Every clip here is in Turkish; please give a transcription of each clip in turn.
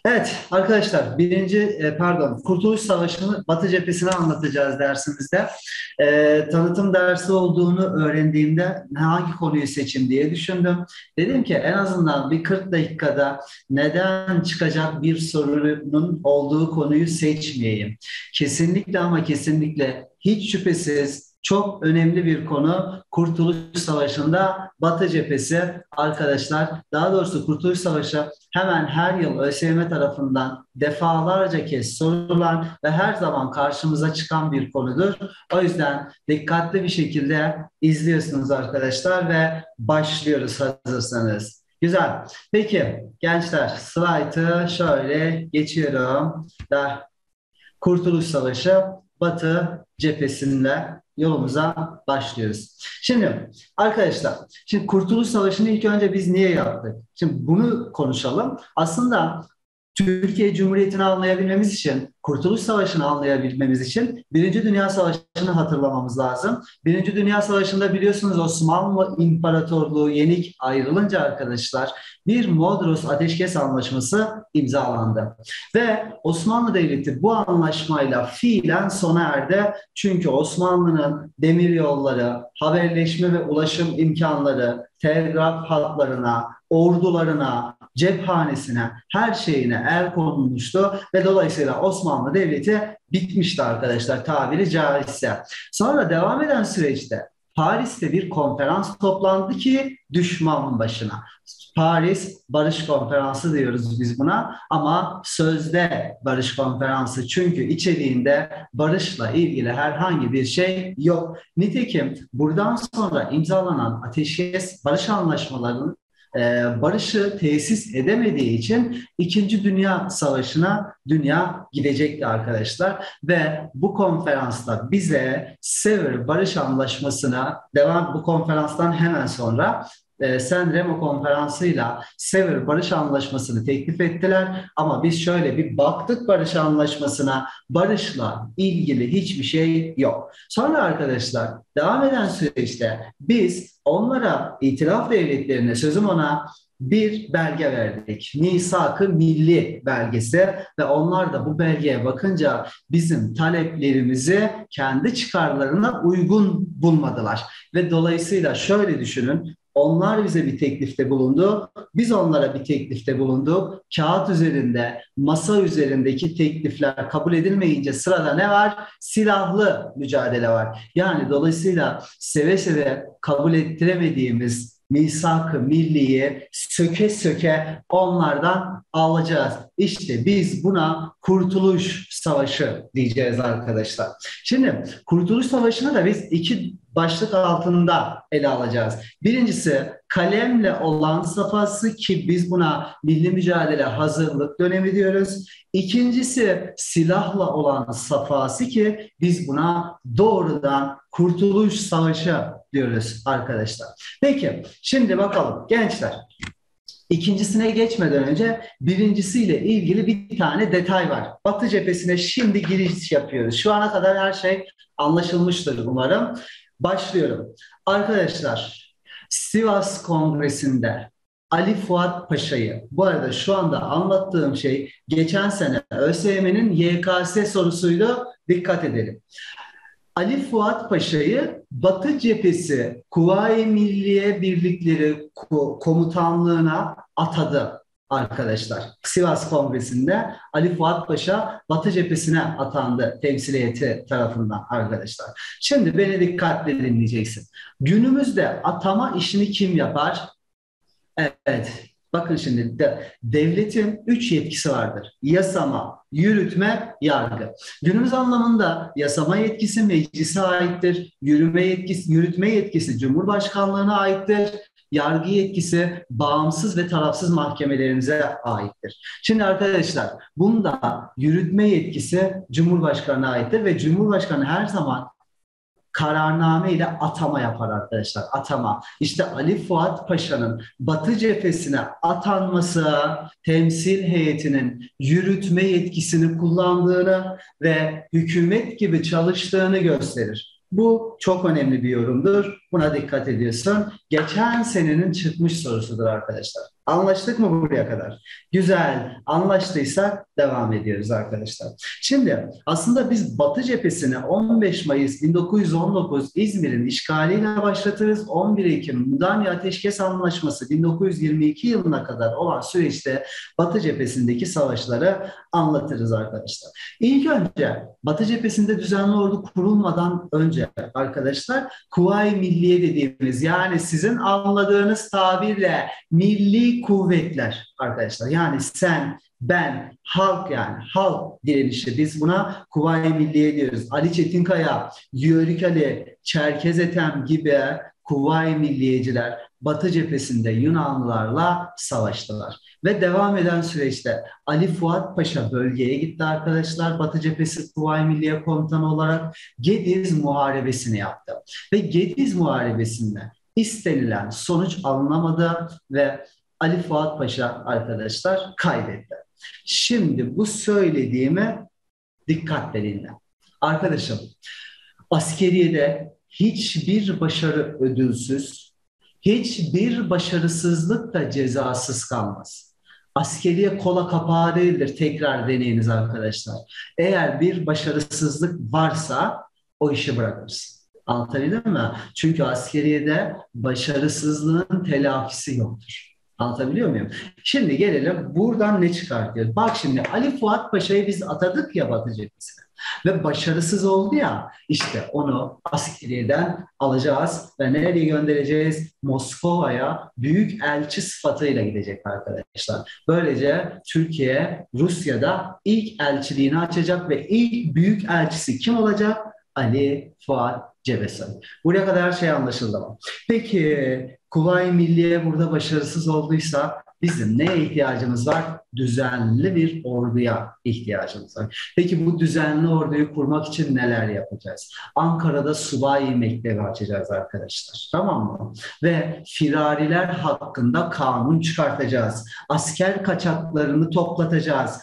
Evet arkadaşlar Kurtuluş Savaşı'nı Batı cephesine anlatacağız dersimizde. Tanıtım dersi olduğunu öğrendiğimde hangi konuyu seçim diye düşündüm. Dedim ki en azından bir 40 dakikada neden çıkacak bir sorunun olduğu konuyu seçmeyeyim. Kesinlikle ama kesinlikle hiç şüphesiz çok önemli bir konu Kurtuluş Savaşı'nda Batı cephesi arkadaşlar. Daha doğrusu Kurtuluş Savaşı hemen her yıl ÖSYM tarafından defalarca kez sorulan ve her zaman karşımıza çıkan bir konudur. O yüzden dikkatli bir şekilde izliyorsunuz arkadaşlar ve başlıyoruz hazırsanız. Güzel. Peki gençler slaytı şöyle geçiyorum. Kurtuluş Savaşı Batı cephesinde yolumuza başlıyoruz. Şimdi arkadaşlar, Kurtuluş Savaşı'nı ilk önce biz niye yaptık? Şimdi bunu konuşalım. Aslında Türkiye Cumhuriyeti'ni anlayabilmemiz için, Kurtuluş Savaşı'nı anlayabilmemiz için Birinci Dünya Savaşı'nı hatırlamamız lazım. Birinci Dünya Savaşı'nda biliyorsunuz Osmanlı İmparatorluğu yenik ayrılınca arkadaşlar bir Mondros Ateşkes Anlaşması imzalandı. Ve Osmanlı Devleti bu anlaşmayla fiilen sona erdi. Çünkü Osmanlı'nın demir yolları, haberleşme ve ulaşım imkanları, telgraf hatlarına, ordularına, cephanesine, her şeyine el konulmuştu ve dolayısıyla Osmanlı Devleti bitmişti arkadaşlar tabiri caizse. Sonra devam eden süreçte Paris'te bir konferans toplandı ki düşman başına. Paris Barış Konferansı diyoruz biz buna ama sözde Barış Konferansı çünkü içeriğinde barışla ilgili herhangi bir şey yok. Nitekim buradan sonra imzalanan ateşkes barış anlaşmalarının barışı tesis edemediği için İkinci Dünya Savaşı'na dünya gidecekti arkadaşlar ve bu konferansta bize Sevr Barış Anlaşması'na bu konferanstan hemen sonra San Remo konferansıyla Sevr Barış Anlaşması'nı teklif ettiler ama biz şöyle bir baktık Barış Anlaşması'na barışla ilgili hiçbir şey yok. Sonra arkadaşlar devam eden süreçte biz onlara itilaf devletlerine sözüm ona bir belge verdik. Misak-ı Milli belgesi ve onlar da bu belgeye bakınca bizim taleplerimizi kendi çıkarlarına uygun bulmadılar. Ve dolayısıyla şöyle düşünün, onlar bize bir teklifte bulundu, biz onlara bir teklifte bulunduk. Kağıt üzerinde, masa üzerindeki teklifler kabul edilmeyince sırada ne var? Silahlı mücadele var. Yani dolayısıyla seve seve kabul ettiremediğimiz misak-ı milliyi söke söke onlardan alacağız. İşte biz buna Kurtuluş Savaşı diyeceğiz arkadaşlar. Şimdi Kurtuluş Savaşı'nı da biz iki başlık altında ele alacağız. Birincisi kalemle olan safhası ki biz buna milli mücadele hazırlık dönemi diyoruz. İkincisi silahla olan safhası ki biz buna doğrudan Kurtuluş Savaşı diyoruz arkadaşlar. Peki şimdi bakalım gençler. İkincisine geçmeden önce birincisiyle ilgili bir tane detay var. Batı cephesine şimdi giriş yapıyoruz. Şu ana kadar her şey anlaşılmıştır umarım. Başlıyorum. Arkadaşlar, Sivas Kongresi'nde Ali Fuat Paşa'yı, bu arada şu anda anlattığım şey geçen sene ÖSYM'nin YKS sorusuydu. Dikkat edelim. Ali Fuat Paşa'yı Batı Cephesi Kuvayi Milliye Birlikleri Komutanlığına atadı arkadaşlar. Sivas Kongresi'nde Ali Fuat Paşa Batı Cephesi'ne atandı temsiliyeti tarafından arkadaşlar. Şimdi beni dikkatle dinleyeceksin. Günümüzde atama işini kim yapar? Evet. Bakın şimdi devletin üç yetkisi vardır. Yasama, yürütme, yargı. Günümüz anlamında yasama yetkisi meclise aittir. Yürütme yetkisi Cumhurbaşkanlığına aittir. Yargı yetkisi bağımsız ve tarafsız mahkemelerimize aittir. Şimdi arkadaşlar bunda yürütme yetkisi Cumhurbaşkanı'na aittir ve Cumhurbaşkanı her zaman kararname ile atama yapar arkadaşlar. Atama. İşte Ali Fuat Paşa'nın Batı cephesine atanması temsil heyetinin yürütme yetkisini kullandığını ve hükümet gibi çalıştığını gösterir. Bu çok önemli bir yorumdur. Buna dikkat ediyorsun. Geçen senenin çıkmış sorusudur arkadaşlar. Anlaştık mı buraya kadar? Güzel. Anlaştıysak devam ediyoruz arkadaşlar. Şimdi aslında biz Batı cephesini 15 Mayıs 1919 İzmir'in işgaliyle başlatırız. 11 Ekim Mudanya Ateşkes Anlaşması 1922 yılına kadar olan süreçte Batı cephesindeki savaşları anlatırız arkadaşlar. İlk önce Batı cephesinde düzenli ordu kurulmadan önce arkadaşlar Kuvayi Milliye dediğimiz, yani sizin anladığınız tabirle milli kuvvetler arkadaşlar. Yani sen, ben, halk, yani halk direnişi, biz buna Kuvayi Milliye diyoruz. Ali Çetinkaya, Yörük Ali, Çerkez Ethem gibi Kuvayi Milliyeciler Batı cephesinde Yunanlılarla savaştılar. Ve devam eden süreçte Ali Fuat Paşa bölgeye gitti arkadaşlar. Batı cephesi Kuvayi Milliye Komutanı olarak Gediz Muharebesi'ni yaptı. Ve Gediz Muharebesi'nde istenilen sonuç alınamadı ve Ali Fuat Paşa arkadaşlar kaybetti. Şimdi bu söylediğime dikkatle dinle. Arkadaşım, askeriyede hiçbir başarı ödülsüz, hiçbir başarısızlık da cezasız kalmaz. Askeriye kola kapağı değildir. Tekrar deneyiniz arkadaşlar. Eğer bir başarısızlık varsa o işi bırakırsın. Anlatabildim mi? Çünkü askeriyede başarısızlığın telafisi yoktur. Anlatabiliyor muyum? Şimdi gelelim buradan ne çıkartıyoruz? Bak şimdi Ali Fuat Paşa'yı biz atadık ya Batı cephesine. Ve başarısız oldu ya, işte onu askeriyeden alacağız ve nereye göndereceğiz? Moskova'ya büyük elçi sıfatıyla gidecek arkadaşlar. Böylece Türkiye Rusya'da ilk elçiliğini açacak ve ilk büyük elçisi kim olacak? Ali Fuat Cebesoy. Buraya kadar her şey anlaşıldı mı? Peki Kuvayi Milliye burada başarısız olduysa bizim neye ihtiyacımız var? Düzenli bir orduya ihtiyacımız var. Peki bu düzenli orduyu kurmak için neler yapacağız? Ankara'da subay mektebi açacağız arkadaşlar. Tamam mı? Ve firariler hakkında kanun çıkartacağız. Asker kaçaklarını toplatacağız.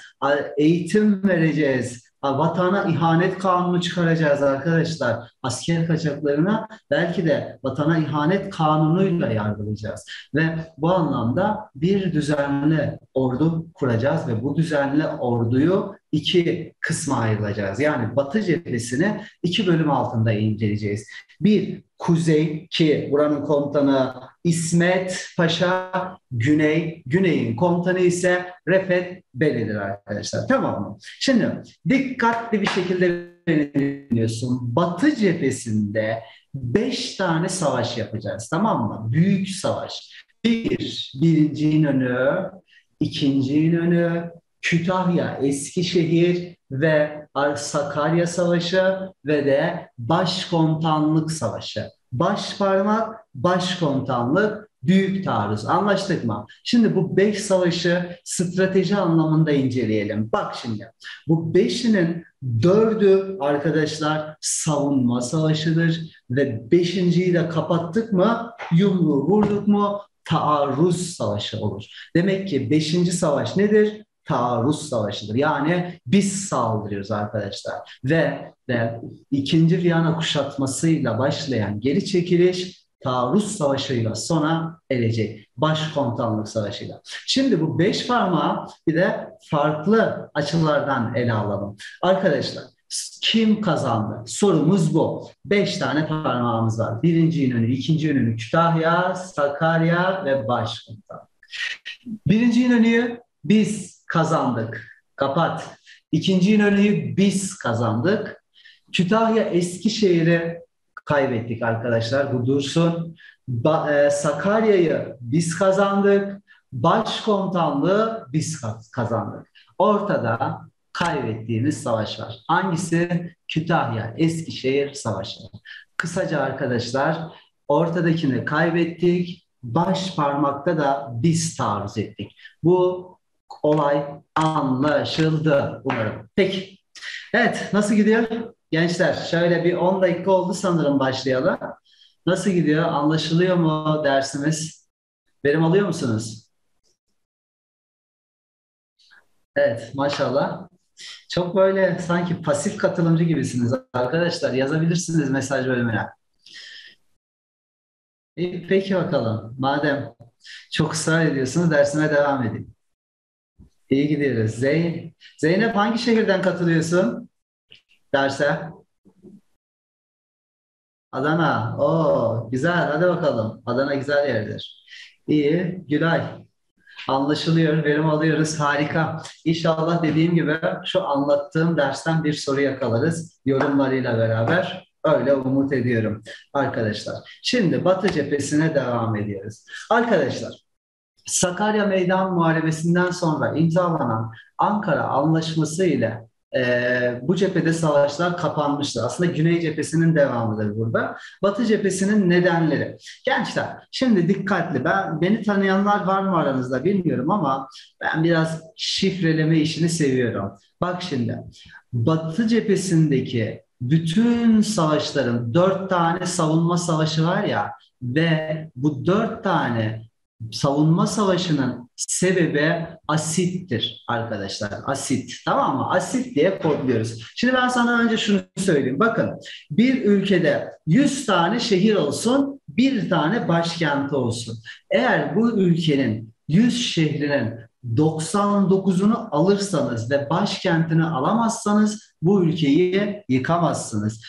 Eğitim vereceğiz. Vatana ihanet kanunu çıkaracağız arkadaşlar. Asker kaçaklarına belki de vatana ihanet kanunuyla yargılayacağız. Ve bu anlamda bir düzenli ordu kuracağız ve bu düzenli orduyu iki kısma ayrılacağız. Yani Batı cephesini iki bölüm altında inceleyeceğiz. Bir, kuzey, ki buranın komutanı İsmet Paşa, güney, güneyin komutanı ise Refet Bey'dir arkadaşlar. Tamam mı? Şimdi dikkatli bir şekilde beni dinliyorsun. Batı cephesinde 5 tane savaş yapacağız, tamam mı? Büyük savaş. Bir, birinci İnönü, ikinci İnönü, Kütahya, Eskişehir ve Sakarya Savaşı ve de Başkomutanlık Savaşı. Başparmak, başkomutanlık, büyük taarruz. Anlaştık mı? Şimdi bu 5 savaşı strateji anlamında inceleyelim. Bak şimdi, bu beşinin dördü arkadaşlar savunma savaşıdır ve beşinciyi de kapattık mı, yumruğu vurduk mu, taarruz savaşı olur. Demek ki beşinci savaş nedir? Taarruz savaşıdır. Yani biz saldırıyoruz arkadaşlar. Ve İkinci Viyana kuşatmasıyla başlayan geri çekiliş taarruz savaşıyla sona erecek. Başkomutanlık savaşıyla. Şimdi bu 5 parmağı bir de farklı açılardan ele alalım. Arkadaşlar, kim kazandı? Sorumuz bu. 5 tane parmağımız var. Birinci İnönü, ikinci İnönü, Kütahya, Sakarya ve Başkomutanlık. Birinci İnönü'yü biz kazandık. Kapat. İkinci İnönü'yü biz kazandık. Kütahya, Eskişehir'i kaybettik arkadaşlar. Bu dursun. Sakarya'yı biz kazandık. Başkomutanlığı biz kazandık. Ortada kaybettiğimiz savaş var. Hangisi? Kütahya, Eskişehir savaşı. Kısaca arkadaşlar, ortadakini kaybettik. Baş parmakta da biz taarruz ettik. Bu olay anlaşıldı umarım. Peki. Evet, nasıl gidiyor? Gençler, şöyle bir 10 dakika oldu sanırım başlayalım. Nasıl gidiyor? Anlaşılıyor mu dersimiz? Verim alıyor musunuz? Evet, maşallah. Çok böyle sanki pasif katılımcı gibisiniz arkadaşlar. Yazabilirsiniz mesaj bölümüne. Peki bakalım. Madem çok ısrar ediyorsunuz dersime devam edeyim. İyi gidiyoruz. Zeynep hangi şehirden katılıyorsun derse? Adana. Oo, güzel. Hadi bakalım. Adana güzel yerdir. İyi. Gülay. Anlaşılıyor. Verim alıyoruz. Harika. İnşallah dediğim gibi şu anlattığım dersten bir soru yakalarız. Yorumlarıyla beraber. Öyle umut ediyorum arkadaşlar. Şimdi Batı cephesine devam ediyoruz. Arkadaşlar, Sakarya Meydan Muharebesi'nden sonra imzalanan Ankara Anlaşması ile bu cephede savaşlar kapanmıştır. Aslında Güney cephesinin devamıdır burada. Batı cephesinin nedenleri. Gençler, şimdi dikkatli. Beni tanıyanlar var mı aranızda bilmiyorum ama ben biraz şifreleme işini seviyorum. Bak şimdi, Batı cephesindeki bütün savaşların dört tane savunma savaşı var ya ve bu dört tane savunma savaşının sebebi asittir arkadaşlar. Asit. Tamam mı? Asit diye kodluyoruz. Şimdi ben sana önce şunu söyleyeyim. Bakın bir ülkede 100 tane şehir olsun, bir tane başkenti olsun. Eğer bu ülkenin 100 şehrinin 99'unu alırsanız ve başkentini alamazsanız bu ülkeyi yıkamazsınız.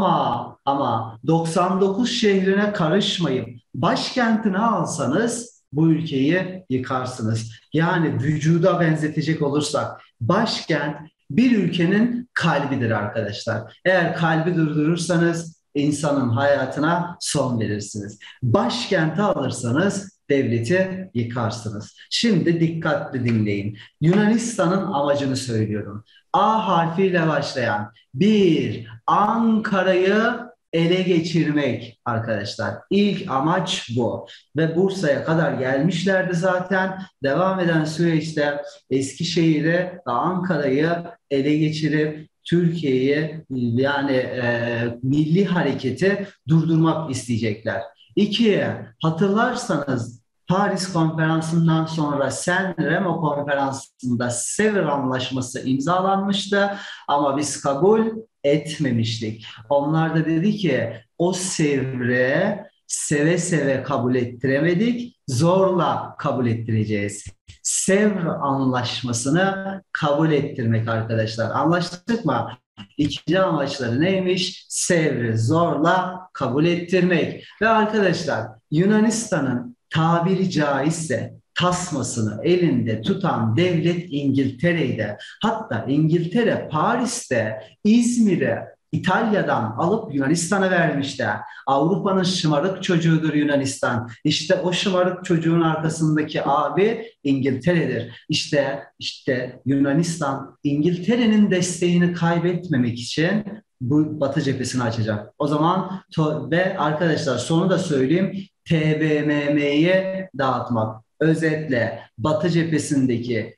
Ama 99 şehrine karışmayıp başkentini alsanız bu ülkeyi yıkarsınız. Yani vücuda benzetecek olursak başkent bir ülkenin kalbidir arkadaşlar. Eğer kalbi durdurursanız insanın hayatına son verirsiniz. Başkenti alırsanız devleti yıkarsınız. Şimdi dikkatli dinleyin. Yunanistan'ın amacını söylüyorum. A harfiyle başlayan bir Ankara'yı ele geçirmek arkadaşlar. İlk amaç bu. Ve Bursa'ya kadar gelmişlerdi zaten. Devam eden süreçte Eskişehir'i ve Ankara'yı ele geçirip Türkiye'yi yani milli hareketi durdurmak isteyecekler. İki, hatırlarsanız Paris Konferansı'ndan sonra San Remo Konferansı'nda Sevr Anlaşması imzalanmıştı ama biz kabul etmemiştik. Onlar da dedi ki o Sevr'i seve seve kabul ettiremedik, zorla kabul ettireceğiz. Sevr Anlaşması'nı kabul ettirmek arkadaşlar. Anlaştık mı? İkinci amaçları neymiş? Sevr'i zorla kabul ettirmek. Ve arkadaşlar Yunanistan'ın tabiri caizse tasmasını elinde tutan devlet İngiltere'ydi. Hatta İngiltere Paris'te İzmir'e İtalya'dan alıp Yunanistan'a vermişler. Avrupa'nın şımarık çocuğudur Yunanistan. İşte o şımarık çocuğun arkasındaki abi İngiltere'dir. İşte Yunanistan İngiltere'nin desteğini kaybetmemek için bu Batı cephesini açacak. O zaman ve arkadaşlar sonu da söyleyeyim. TBMM'yi dağıtmak. Özetle Batı cephesindeki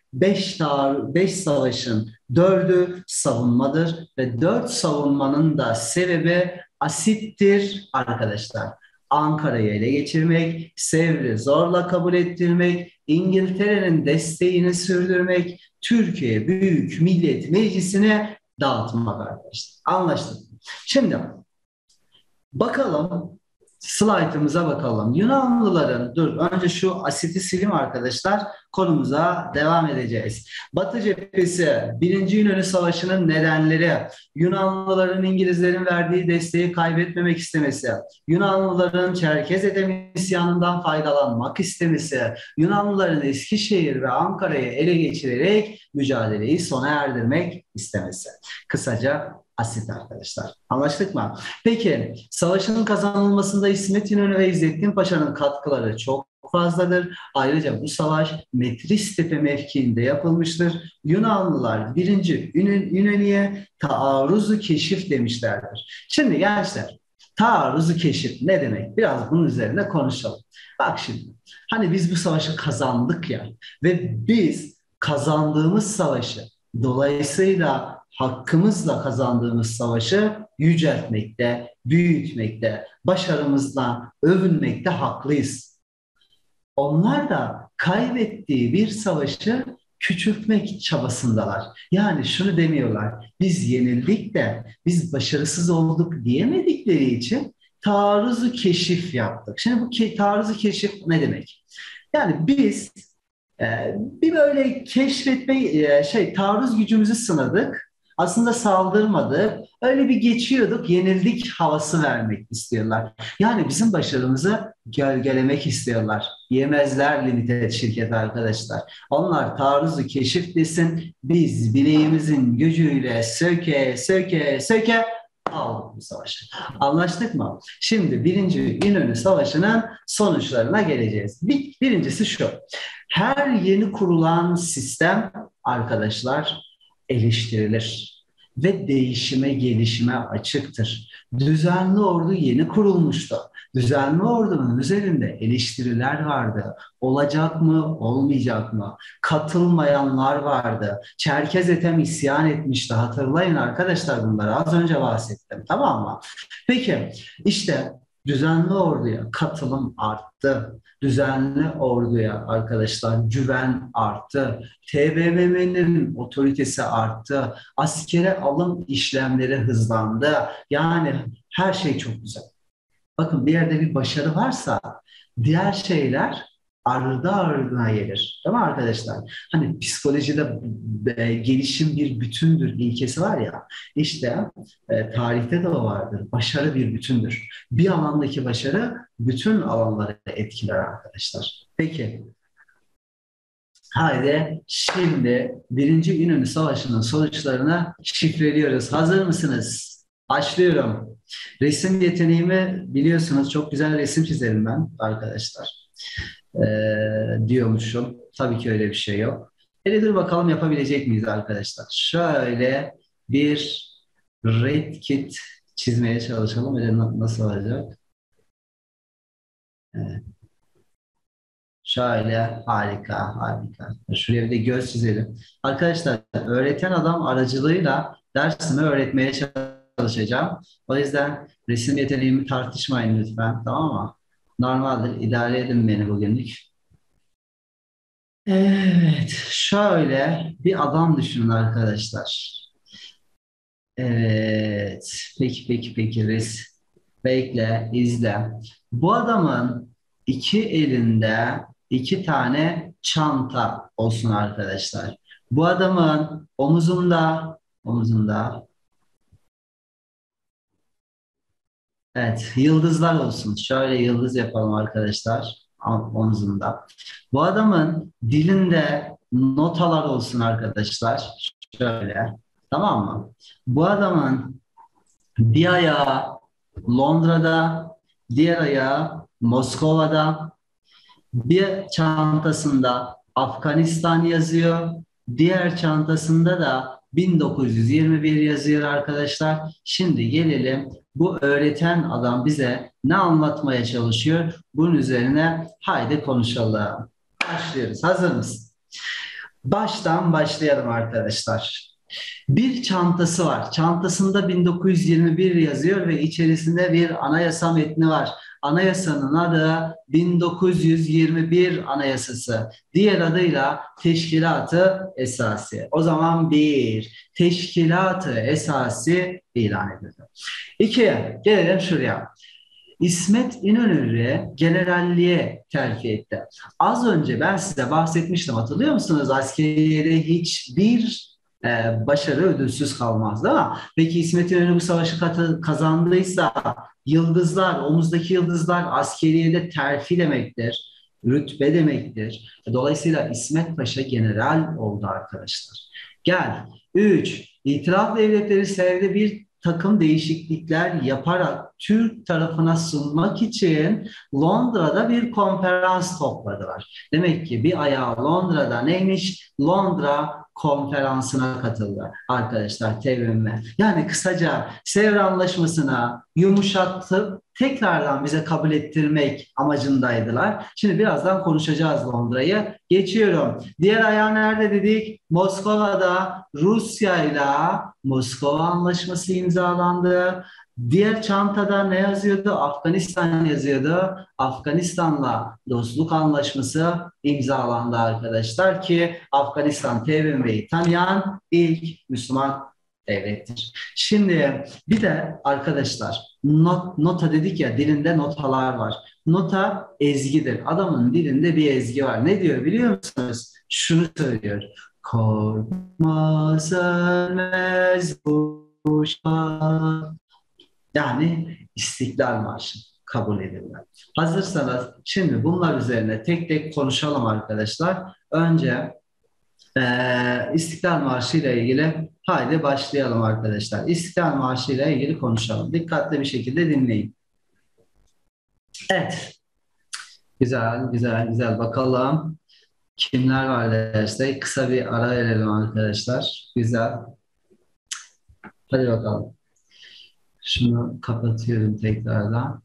5 savaşın 4'ü savunmadır ve 4 savunmanın da sebebi asittir arkadaşlar. Ankara'yı ele geçirmek, Sevr'i zorla kabul ettirmek, İngiltere'nin desteğini sürdürmek, Türkiye Büyük Millet Meclisi'ne dağıtmak arkadaşlar. Anlaştık. Şimdi bakalım slaytımıza bakalım. Yunanlıların, dur önce şu asiti sileyim arkadaşlar. Konumuza devam edeceğiz. Batı cephesi, Birinci Yunani Savaşı'nın nedenleri, Yunanlıların İngilizlerin verdiği desteği kaybetmemek istemesi, Yunanlıların Çerkez Ethem isyanından faydalanmak istemesi, Yunanlıların Eskişehir ve Ankara'yı ele geçirerek mücadeleyi sona erdirmek istemesi. Kısaca asit arkadaşlar. Anlaştık mı? Peki, savaşın kazanılmasında İsmet İnönü ve İzzettin Paşa'nın katkıları çok fazladır. Ayrıca bu savaş Metristepe mevkiinde yapılmıştır. Yunanlılar birinci Ünlü'ye taarruzu keşif demişlerdir. Şimdi gençler, taarruzu keşif ne demek? Biraz bunun üzerinde konuşalım. Bak şimdi, hani biz bu savaşı kazandık ya ve biz kazandığımız savaşı dolayısıyla hakkımızla kazandığımız savaşı yüceltmekte, büyütmekte, başarımızla övünmekte haklıyız. Onlar da kaybettiği bir savaşı küçültmek çabasındalar. Yani şunu demiyorlar, biz yenildik de biz başarısız olduk diyemedikleri için taarruzu keşif yaptık. Şimdi bu taarruzu keşif ne demek? Yani biz bir böyle keşfetme taarruz gücümüzü sınadık. Aslında saldırmadık. Öyle bir geçiyorduk, yenildik havası vermek istiyorlar. Yani bizim başarımızı gölgelemek istiyorlar. Yemezler limited şirket arkadaşlar. Onlar taarruzu keşif desin, biz bileğimizin gücüyle söke söke söke aldık bu savaşı. Anlaştık mı? Şimdi Birinci İnönü Savaşı'nın sonuçlarına geleceğiz. Birincisi şu. Her yeni kurulan sistem arkadaşlar eleştirilir ve değişime, gelişime açıktır. Düzenli ordu yeni kurulmuştu. Düzenli ordunun üzerinde eleştiriler vardı. Olacak mı, olmayacak mı? Katılmayanlar vardı. Çerkez Ethem isyan etmişti. Hatırlayın arkadaşlar bunları. Az önce bahsettim. Tamam mı? Peki işte düzenli orduya katılım arttı. Düzenli orduya arkadaşlar güven arttı. TBMM'nin otoritesi arttı. Askere alım işlemleri hızlandı. Yani her şey çok güzel. Bakın bir yerde bir başarı varsa diğer şeyler ardı ardına gelir. Değil mi arkadaşlar? Hani psikolojide gelişim bir bütündür ilkesi var ya. İşte tarihte de o vardır. Başarı bir bütündür. Bir alandaki başarı bütün alanları etkiler arkadaşlar. Peki, haydi şimdi Birinci İnönü Savaşı'nın sonuçlarını şifreliyoruz. Hazır mısınız? Başlıyorum. Resim yeteneğimi biliyorsunuz. Çok güzel resim çizerim ben arkadaşlar. Diyormuşum. Tabii ki öyle bir şey yok. Hele dur bakalım yapabilecek miyiz arkadaşlar? Şöyle bir red kit çizmeye çalışalım. Öyle nasıl olacak? Evet. Şöyle harika, harika. Şuraya bir de göz çizelim. Arkadaşlar öğreten adam aracılığıyla dersimi öğretmeye çalışacağım. O yüzden resim yeteneğimi tartışmayın lütfen, tamam mı? Normaldir, idare edin beni bugünlük. Evet, şöyle bir adam düşünün arkadaşlar. Evet, peki bekle, izle. Bu adamın iki elinde iki tane çanta olsun arkadaşlar. Bu adamın omuzunda, evet, yıldızlar olsun. Şöyle yıldız yapalım arkadaşlar omuzunda. Bu adamın dilinde notalar olsun arkadaşlar. Şöyle, tamam mı? Bu adamın bir ayağı Londra'da, diğer ayağı Moskova'da, bir çantasında Afganistan yazıyor, diğer çantasında da 1921 yazıyor arkadaşlar. Şimdi gelelim bu öğreten adam bize ne anlatmaya çalışıyor? Bunun üzerine haydi konuşalım. Başlıyoruz. Hazır mısın? Baştan başlayalım arkadaşlar. Bir çantası var. Çantasında 1921 yazıyor ve içerisinde bir anayasa metni var. Anayasanın adı 1921 Anayasası. Diğer adıyla Teşkilat-ı Esası. O zaman bir Teşkilat-ı Esası ilan edildi. İki, gelelim şuraya. İsmet İnönü'yü generalliğe terfi etti. Az önce ben size bahsetmiştim, hatırlıyor musunuz? Askeriyede hiçbir başarı ödülsüz kalmaz değil mi? Peki İsmet İnönü bu savaşı kazandıysa yıldızlar, omuzdaki yıldızlar askeriyede terfi demektir, rütbe demektir. Dolayısıyla İsmet Paşa general oldu arkadaşlar. Gel. 3. İtilaf Devletleri Sevde bir takım değişiklikler yaparak Türk tarafına sunmak için Londra'da bir konferans topladılar. Demek ki bir ayağı Londra'da neymiş? Londra konferansına katıldı arkadaşlar TBMM. Yani kısaca Sevr Anlaşması'na yumuşatıp tekrardan bize kabul ettirmek amacındaydılar. Şimdi birazdan konuşacağız Londra'yı. Geçiyorum. Diğer ayağı nerede dedik? Moskova'da Rusya ile Moskova Anlaşması imzalandı. Diğer çantada ne yazıyordu? Afganistan yazıyordu. Afganistan'la dostluk anlaşması imzalandı arkadaşlar ki Afganistan TBMM'yi tanıyan ilk Müslüman devlettir. Şimdi bir de arkadaşlar nota dedik ya, dilinde notalar var. Nota ezgidir. Adamın dilinde bir ezgi var. Ne diyor biliyor musunuz? Şunu söylüyor. Korkma sönmez bu şafak. Yani İstiklal Marşı kabul edilmez. Hazırsanız şimdi bunlar üzerine tek tek konuşalım arkadaşlar. Önce İstiklal Marşı ile ilgili haydi başlayalım arkadaşlar. İstiklal Marşı ile ilgili konuşalım. Dikkatli bir şekilde dinleyin. Evet, güzel, güzel, güzel. Bakalım kimler var derste. Kısa bir ara verelim arkadaşlar. Güzel. Hadi bakalım. Şunu kapatıyorum tekrardan.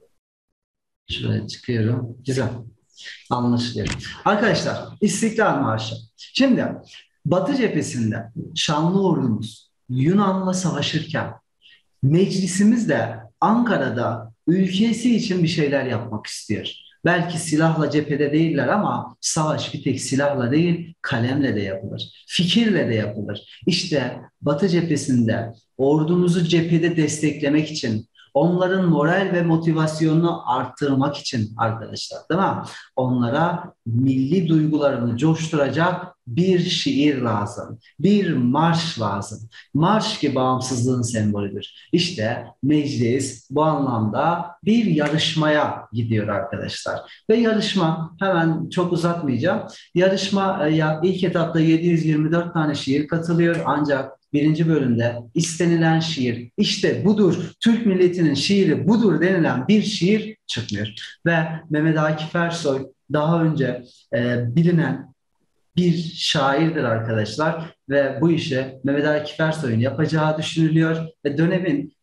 Şuraya çıkıyorum. Güzel. Anlaşılıyor. Arkadaşlar, İstiklal Marşı. Şimdi Batı cephesinde Şanlı Ordumuz Yunan'la savaşırken meclisimiz de Ankara'da ülkesi için bir şeyler yapmak istiyor. Belki silahla cephede değiller ama savaş bir tek silahla değil, kalemle de yapılır. Fikirle de yapılır. İşte Batı cephesinde ordumuzu cephede desteklemek için, onların moral ve motivasyonunu arttırmak için arkadaşlar, değil mi? Onlara milli duygularını coşturacak bir şiir lazım, bir marş lazım. Marş ki bağımsızlığın sembolüdür. İşte meclis bu anlamda bir yarışmaya gidiyor arkadaşlar. Ve yarışma, hemen çok uzatmayacağım. Yarışma ilk etapta 724 tane şiir katılıyor, ancak birinci bölümde istenilen şiir, işte budur, Türk milletinin şiiri budur denilen bir şiir çıkmıyor. Ve Mehmet Akif Ersoy daha önce bilinen bir şairdir arkadaşlar ve bu işi Mehmet Akif Ersoy'un yapacağı düşünülüyor ve dönemin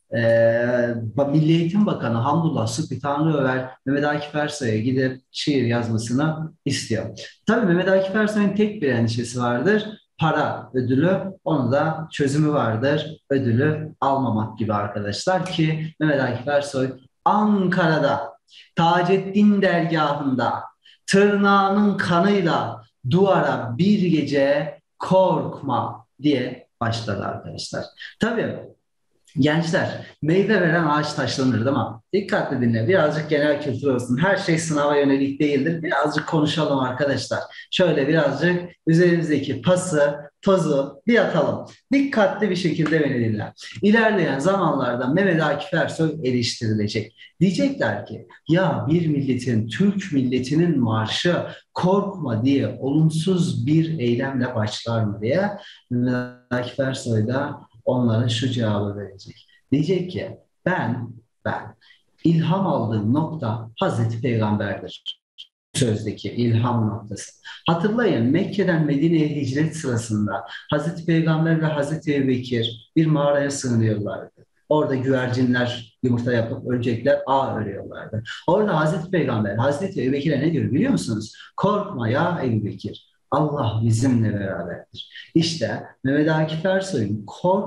Milli Eğitim Bakanı Hamdullah Sıtkı Tanrıöver Mehmet Akif Ersoy'a gidip şiir yazmasını istiyor. Tabii Mehmet Akif Ersoy'un tek bir endişesi vardır. Para ödülü, onun da çözümü vardır. Ödülü almamak gibi arkadaşlar ki Mehmet Akif Ersoy Ankara'da Taceddin dergahında tırnağının kanıyla duvara bir gece korkma diye başladı arkadaşlar. Tabii gençler, meyve veren ağaç taşlanır değil mi? Dikkatli dinle. Birazcık genel kültür olsun. Her şey sınava yönelik değildir. Birazcık konuşalım arkadaşlar. Şöyle birazcık üzerimizdeki pası, tozu bir atalım. Dikkatli bir şekilde beni dinle. İlerleyen zamanlarda Mehmet Akif Ersoy eleştirilecek. Diyecekler ki ya bir milletin, Türk milletinin marşı korkma diye olumsuz bir eylemle başlar mı diye Mehmet Akif Ersoy da onlara şu cevabı verecek. Diyecek ki ben ilham aldığım nokta Hazreti Peygamber'dir. Sözdeki ilham noktası. Hatırlayın Mekke'den Medine'ye hicret sırasında Hazreti Peygamber ve Hazreti Ebubekir bir mağaraya sığınıyorlardı. Orada güvercinler yumurta yapıp ölecekler ağ örüyorlardı. Orada Hazreti Peygamber Hazreti Ebubekir'e ne diyor biliyor musunuz? Korkma ya Ebubekir. Allah bizimle beraberdir. İşte Mehmet Akif Ersoy'un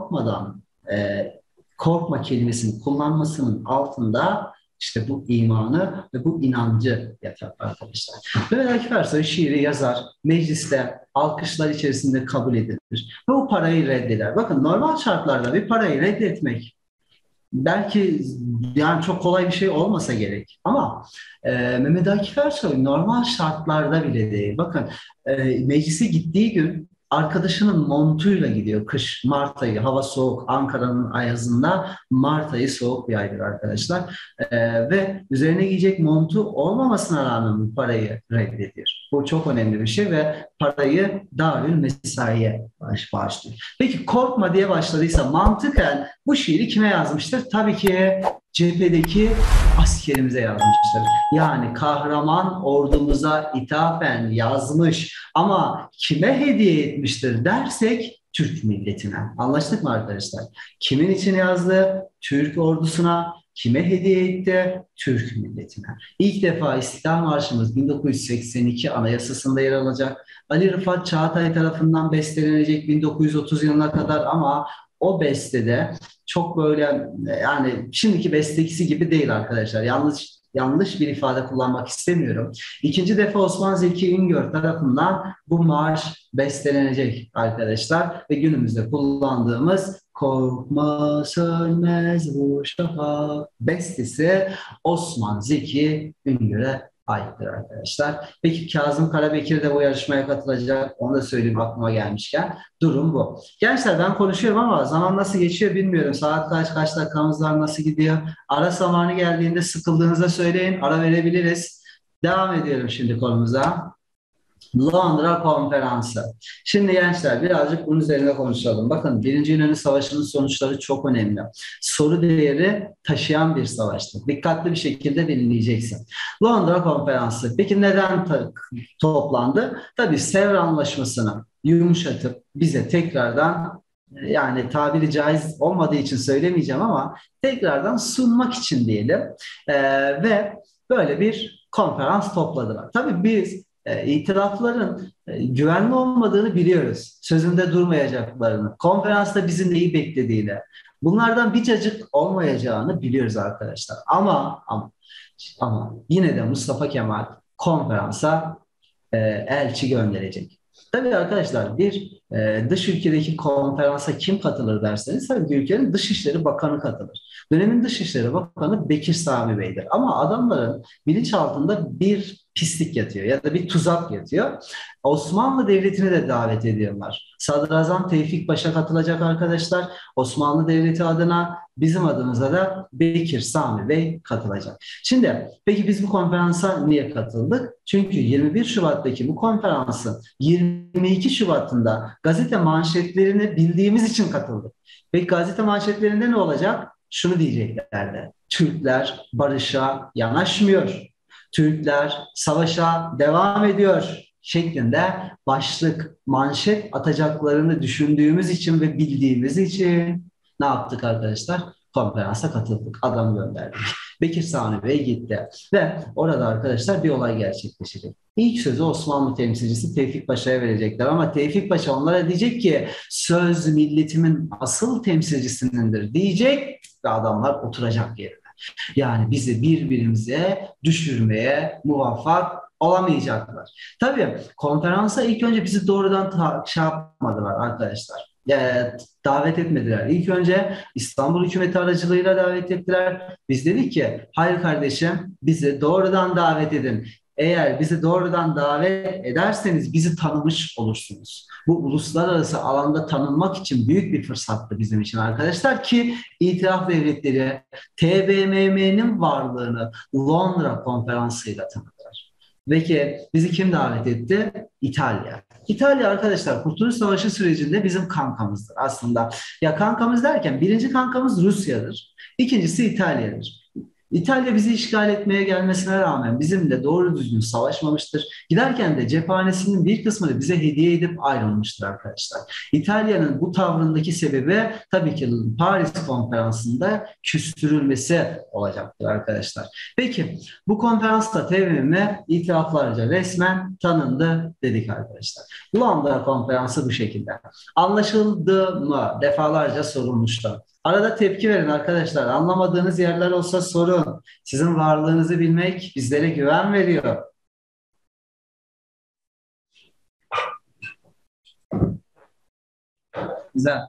korkma kelimesini kullanmasının altında işte bu imanı ve bu inancı yatar arkadaşlar. Mehmet Akif Ersoy şiiri yazar, mecliste alkışlar içerisinde kabul edilir ve o parayı reddeder. Bakın normal şartlarda bir parayı reddetmek belki yani çok kolay bir şey olmasa gerek ama Mehmet Akif Ersoy normal şartlarda bile değil. Bakın meclise gittiği gün arkadaşının montuyla gidiyor. Kış, Mart ayı, hava soğuk. Ankara'nın ayazında Mart ayı soğuk bir aydır arkadaşlar. Ve üzerine giyecek montu olmamasına rağmen bu parayı reddediyor. Bu çok önemli bir şey ve parayı Darül Mesai'ye bağışlıyor. Peki korkma diye başladıysa mantıken bu şiiri kime yazmıştır? Tabii ki cephedeki askerimize yazmıştır. Yani kahraman ordumuza ithafen yazmış ama kime hediye etmiştir dersek Türk milletine. Anlaştık mı arkadaşlar? Kimin için yazdı? Türk ordusuna. Kime hediye etti? Türk milletine. İlk defa İstiklal Marşımız 1982 Anayasası'nda yer alacak. Ali Rıfat Çağatay tarafından bestelenecek 1930 yılına kadar ama o bestede çok böyle yani şimdiki bestecisi gibi değil arkadaşlar. Yalnız yanlış bir ifade kullanmak istemiyorum. İkinci defa Osman Zeki Üngör tarafından bu marş bestelenecek arkadaşlar ve günümüzde kullandığımız Korkma Sönmez Bu Şafak bestesi Osman Zeki Üngör'e aittir arkadaşlar. Peki Kazım Karabekir de bu yarışmaya katılacak. Onu da söyleyeyim aklıma gelmişken. Durum bu. Gençler ben konuşuyorum ama zaman nasıl geçiyor bilmiyorum. Saat kaç dakikamız var, nasıl gidiyor? Ara zamanı geldiğinde sıkıldığınızda söyleyin. Ara verebiliriz. Devam ediyorum şimdi konumuza. Londra Konferansı. Şimdi gençler birazcık bunun üzerine konuşalım. Bakın Birinci Yunan Savaşı'nın sonuçları çok önemli. Soru değeri taşıyan bir savaştı. Dikkatli bir şekilde dinleyeceksin. Londra Konferansı. Peki neden toplandı? Tabii Sevr Anlaşması'nı yumuşatıp bize tekrardan yani tabiri caiz olmadığı için söylemeyeceğim ama tekrardan sunmak için diyelim. Ve böyle bir konferans topladılar. Tabii biz itirafların güvenli olmadığını biliyoruz. Sözünde durmayacaklarını, konferansta bizim neyi beklediğini, bunlardan bir cacık olmayacağını biliyoruz arkadaşlar. Ama yine de Mustafa Kemal konferansa elçi gönderecek. Tabii arkadaşlar bir dış ülkedeki konferansa kim katılır derseniz tabii bir ülkenin Dışişleri Bakanı katılır. Dönemin Dışişleri Bakanı Bekir Sami Bey'dir. Ama adamların bilinçaltında bir pislik yatıyor ya da bir tuzak yatıyor. Osmanlı Devleti'ni de davet ediyorlar. Sadrazam Tevfik Paşa katılacak arkadaşlar. Osmanlı Devleti adına bizim adımıza da Bekir Sami Bey katılacak. Şimdi peki biz bu konferansa niye katıldık? Çünkü 21 Şubat'taki bu konferansın 22 Şubat'ında gazete manşetlerini bildiğimiz için katıldık. Peki gazete manşetlerinde ne olacak? Şunu diyeceklerdi. Türkler barışa yanaşmıyor. Türkler savaşa devam ediyor şeklinde başlık, manşet atacaklarını düşündüğümüz için ve bildiğimiz için ne yaptık arkadaşlar? Konferansa katıldık, adam gönderdik. Bekir Sami Bey gitti ve orada arkadaşlar bir olay gerçekleşecek. İlk sözü Osmanlı temsilcisi Tevfik Paşa'ya verecekler ama Tevfik Paşa onlara diyecek ki söz milletimin asıl temsilcisinindir diyecek ve adamlar oturacak yerine. Yani bizi birbirimize düşürmeye muvaffak olamayacaklar. Tabii konferansa ilk önce bizi doğrudan şey yapmadılar arkadaşlar. Davet etmediler. İlk önce İstanbul hükümeti aracılığıyla davet ettiler. Biz dedik ki hayır kardeşim bizi doğrudan davet edin. Eğer bizi doğrudan davet ederseniz bizi tanımış olursunuz. Bu uluslararası alanda tanınmak için büyük bir fırsattı bizim için arkadaşlar ki itiraf devletleri TBMM'nin varlığını Londra konferansıyla tanıdılar. Peki bizi kim davet etti? İtalya. İtalya arkadaşlar Kurtuluş Savaşı sürecinde bizim kankamızdır aslında. Ya kankamız derken birinci kankamız Rusya'dır. İkincisi İtalya'dır. İtalya bizi işgal etmeye gelmesine rağmen bizimle doğru düzgün savaşmamıştır. Giderken de cephanesinin bir kısmını bize hediye edip ayrılmıştır arkadaşlar. İtalya'nın bu tavrındaki sebebi tabii ki Paris Konferansı'nda küstürülmesi olacaktır arkadaşlar. Peki bu konferansta TBMM itiraflarca resmen tanındı dedik arkadaşlar. Londra Konferansı bu şekilde. Anlaşıldı mı? Defalarca sorulmuştu. Arada tepki verin arkadaşlar. Anlamadığınız yerler olsa sorun. Sizin varlığınızı bilmek bizlere güven veriyor. Güzel.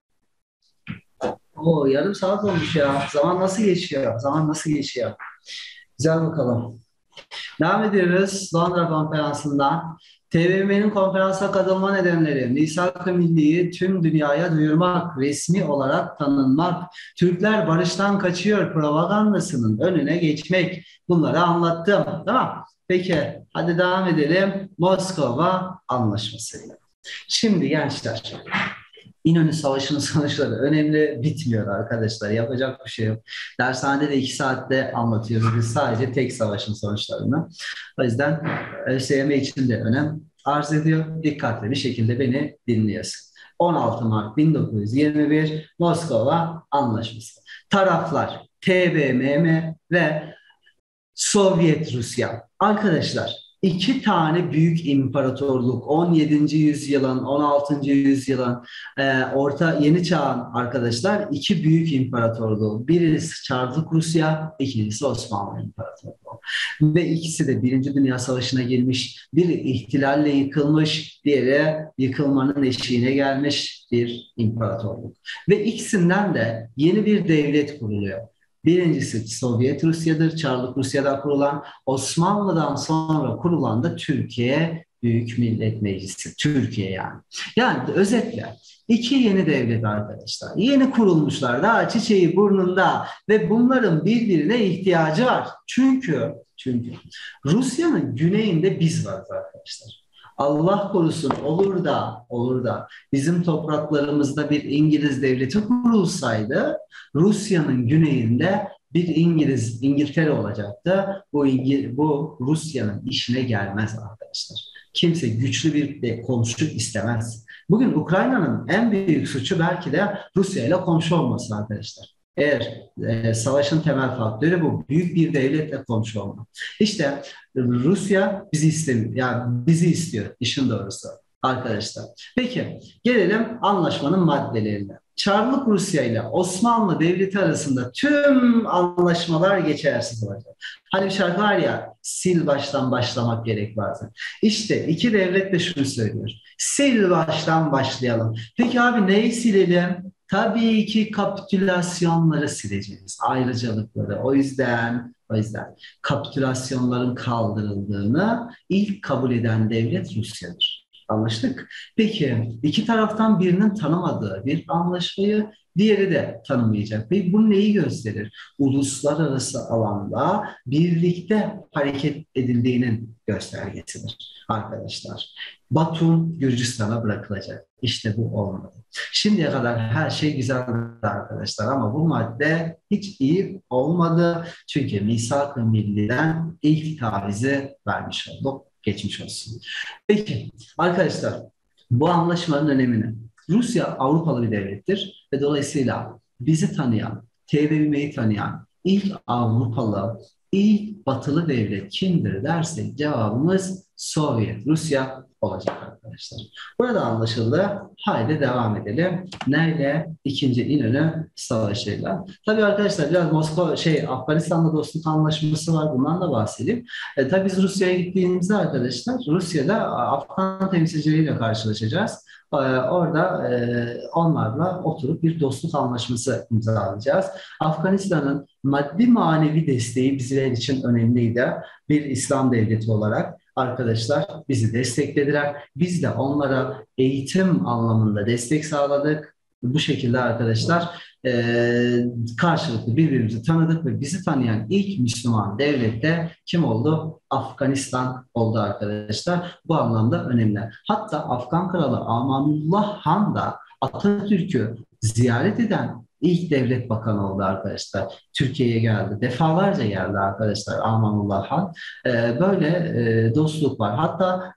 Oo, yarım saat olmuş ya. Zaman nasıl geçiyor? Zaman nasıl geçiyor? Güzel bakalım. Devam ediyoruz Londra Konferansı'ndan. TBMM'nin konferansa katılma nedenleri, Misak-ı Milli'yi tüm dünyaya duyurmak, resmi olarak tanınmak, Türkler barıştan kaçıyor propagandasının önüne geçmek. Bunları anlattım. Tamam. Peki, hadi devam edelim. Moskova Anlaşması'yla. Şimdi gençler, İnönü Savaşı'nın sonuçları önemli bitmiyor arkadaşlar. Yapacak bir şey yok. Dershanede de 2 saatte anlatıyoruz biz sadece tek savaşın sonuçlarını. O yüzden ÖSYM için de önem arz ediyor. Dikkatli bir şekilde beni dinliyorsun. 16 Mart 1921 Moskova Anlaşması. Taraflar TBMM ve Sovyet Rusya. Arkadaşlar İki tane büyük imparatorluk 17. yüzyılın, 16. yüzyılın orta yeni çağın arkadaşlar iki büyük imparatorluğu. Birisi Çarlık Rusya, ikincisi Osmanlı İmparatorluğu. Ve ikisi de Birinci Dünya Savaşı'na girmiş. Biri ihtilalle yıkılmış, diğeri yıkılmanın eşiğine gelmiş bir imparatorluk. Ve ikisinden de yeni bir devlet kuruluyor. Birincisi Sovyet Rusya'dır, Çarlık Rusya'da kurulan. Osmanlı'dan sonra kurulan da Türkiye Büyük Millet Meclisi. Türkiye yani. Yani özetle iki yeni devlet arkadaşlar. Yeni kurulmuşlar, daha çiçeği burnunda ve bunların birbirine ihtiyacı var. Çünkü Rusya'nın güneyinde biz varız arkadaşlar. Allah korusun olur da bizim topraklarımızda bir İngiliz devleti kurulsaydı Rusya'nın güneyinde bir İngiltere olacaktı. Bu Rusya'nın işine gelmez arkadaşlar. Kimse güçlü bir de komşu istemez. Bugün Ukrayna'nın en büyük suçu belki de Rusya ile komşu olması arkadaşlar. Eğer savaşın temel faktörü bu. Büyük bir devletle komşu olmak. İşte Rusya bizi istemiyor. Yani bizi istiyor işin doğrusu arkadaşlar. Peki gelelim anlaşmanın maddelerine. Çarlık Rusya ile Osmanlı Devleti arasında tüm anlaşmalar geçersiz olacak. Hani bir şarkı var ya, sil baştan başlamak gerek bazen. İşte iki devlet de şunu söylüyor. Sil baştan başlayalım. Peki abi neyi silelim? Tabii ki kapitülasyonları sileceğiz, ayrıcalıkları. O yüzden kapitülasyonların kaldırıldığını ilk kabul eden devlet Rusya'dır. Anlaştık. Peki iki taraftan birinin tanımadığı bir anlaşmayı diğeri de tanımayacak. Ve bu neyi gösterir? Uluslararası alanda birlikte hareket edildiğinin göstergesidir arkadaşlar. Batum Gürcistan'a bırakılacak. İşte bu olmadı. Şimdiye kadar her şey güzeldi arkadaşlar ama bu madde hiç iyi olmadı. Çünkü Misak-ı Milli'den ilk tavizi vermiş olduk. Geçmiş olsun. Peki arkadaşlar bu anlaşmanın önemini. Rusya Avrupalı bir devlettir ve dolayısıyla bizi tanıyan, TBMM'yi tanıyan ilk Avrupalı, ilk batılı devlet kimdir dersek cevabımız Sovyet Rusya olacak arkadaşlar. Burada anlaşıldı. Haydi devam edelim. Neyle? İkinci İnönü Savaşı'yla. Tabii arkadaşlar biraz Afganistan'da dostluk anlaşması var. Bundan da bahsedeyim. Tabii biz Rusya'ya gittiğimizde arkadaşlar Rusya'da Afgan temsilcileriyle karşılaşacağız. Orada onlarla oturup bir dostluk anlaşması imzalayacağız. Afganistan'ın maddi manevi desteği bizler için önemliydi. Bir İslam devleti olarak arkadaşlar bizi desteklediler. Biz de onlara eğitim anlamında destek sağladık. Bu şekilde arkadaşlar karşılıklı birbirimizi tanıdık ve bizi tanıyan ilk Müslüman devlet de kim oldu? Afganistan oldu arkadaşlar. Bu anlamda önemli. Hatta Afgan kralı Amanullah Han da Atatürk'ü ziyaret eden ilk devlet bakanı oldu arkadaşlar. Türkiye'ye geldi. Defalarca geldi arkadaşlar Amanullah Han. Böyle dostluk var. Hatta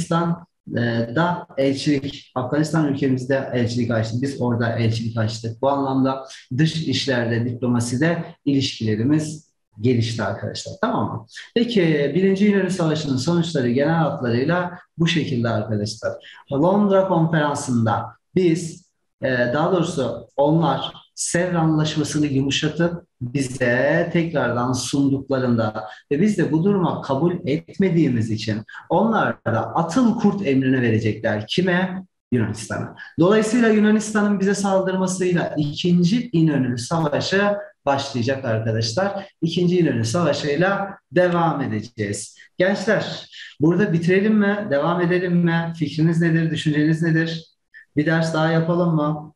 da elçilik, Afganistan ülkemizde elçilik açtık. Biz orada elçilik açtık. Bu anlamda dış işlerde, diplomaside ilişkilerimiz gelişti arkadaşlar. Tamam mı? Peki Birinci İnönü Savaşı'nın sonuçları genel hatlarıyla bu şekilde arkadaşlar. Londra Konferansı'nda biz, daha doğrusu onlar Sevr Anlaşması'nı yumuşatıp bize tekrardan sunduklarında ve biz de bu duruma kabul etmediğimiz için onlar da atıl kurt emrini verecekler. Kime? Yunanistan'a. Dolayısıyla Yunanistan'ın bize saldırmasıyla ikinci İnönü Savaşı başlayacak arkadaşlar. İkinci İnönü Savaşı'yla devam edeceğiz. Gençler, burada bitirelim mi? Devam edelim mi? Fikriniz nedir? Düşünceniz nedir? Bir ders daha yapalım mı?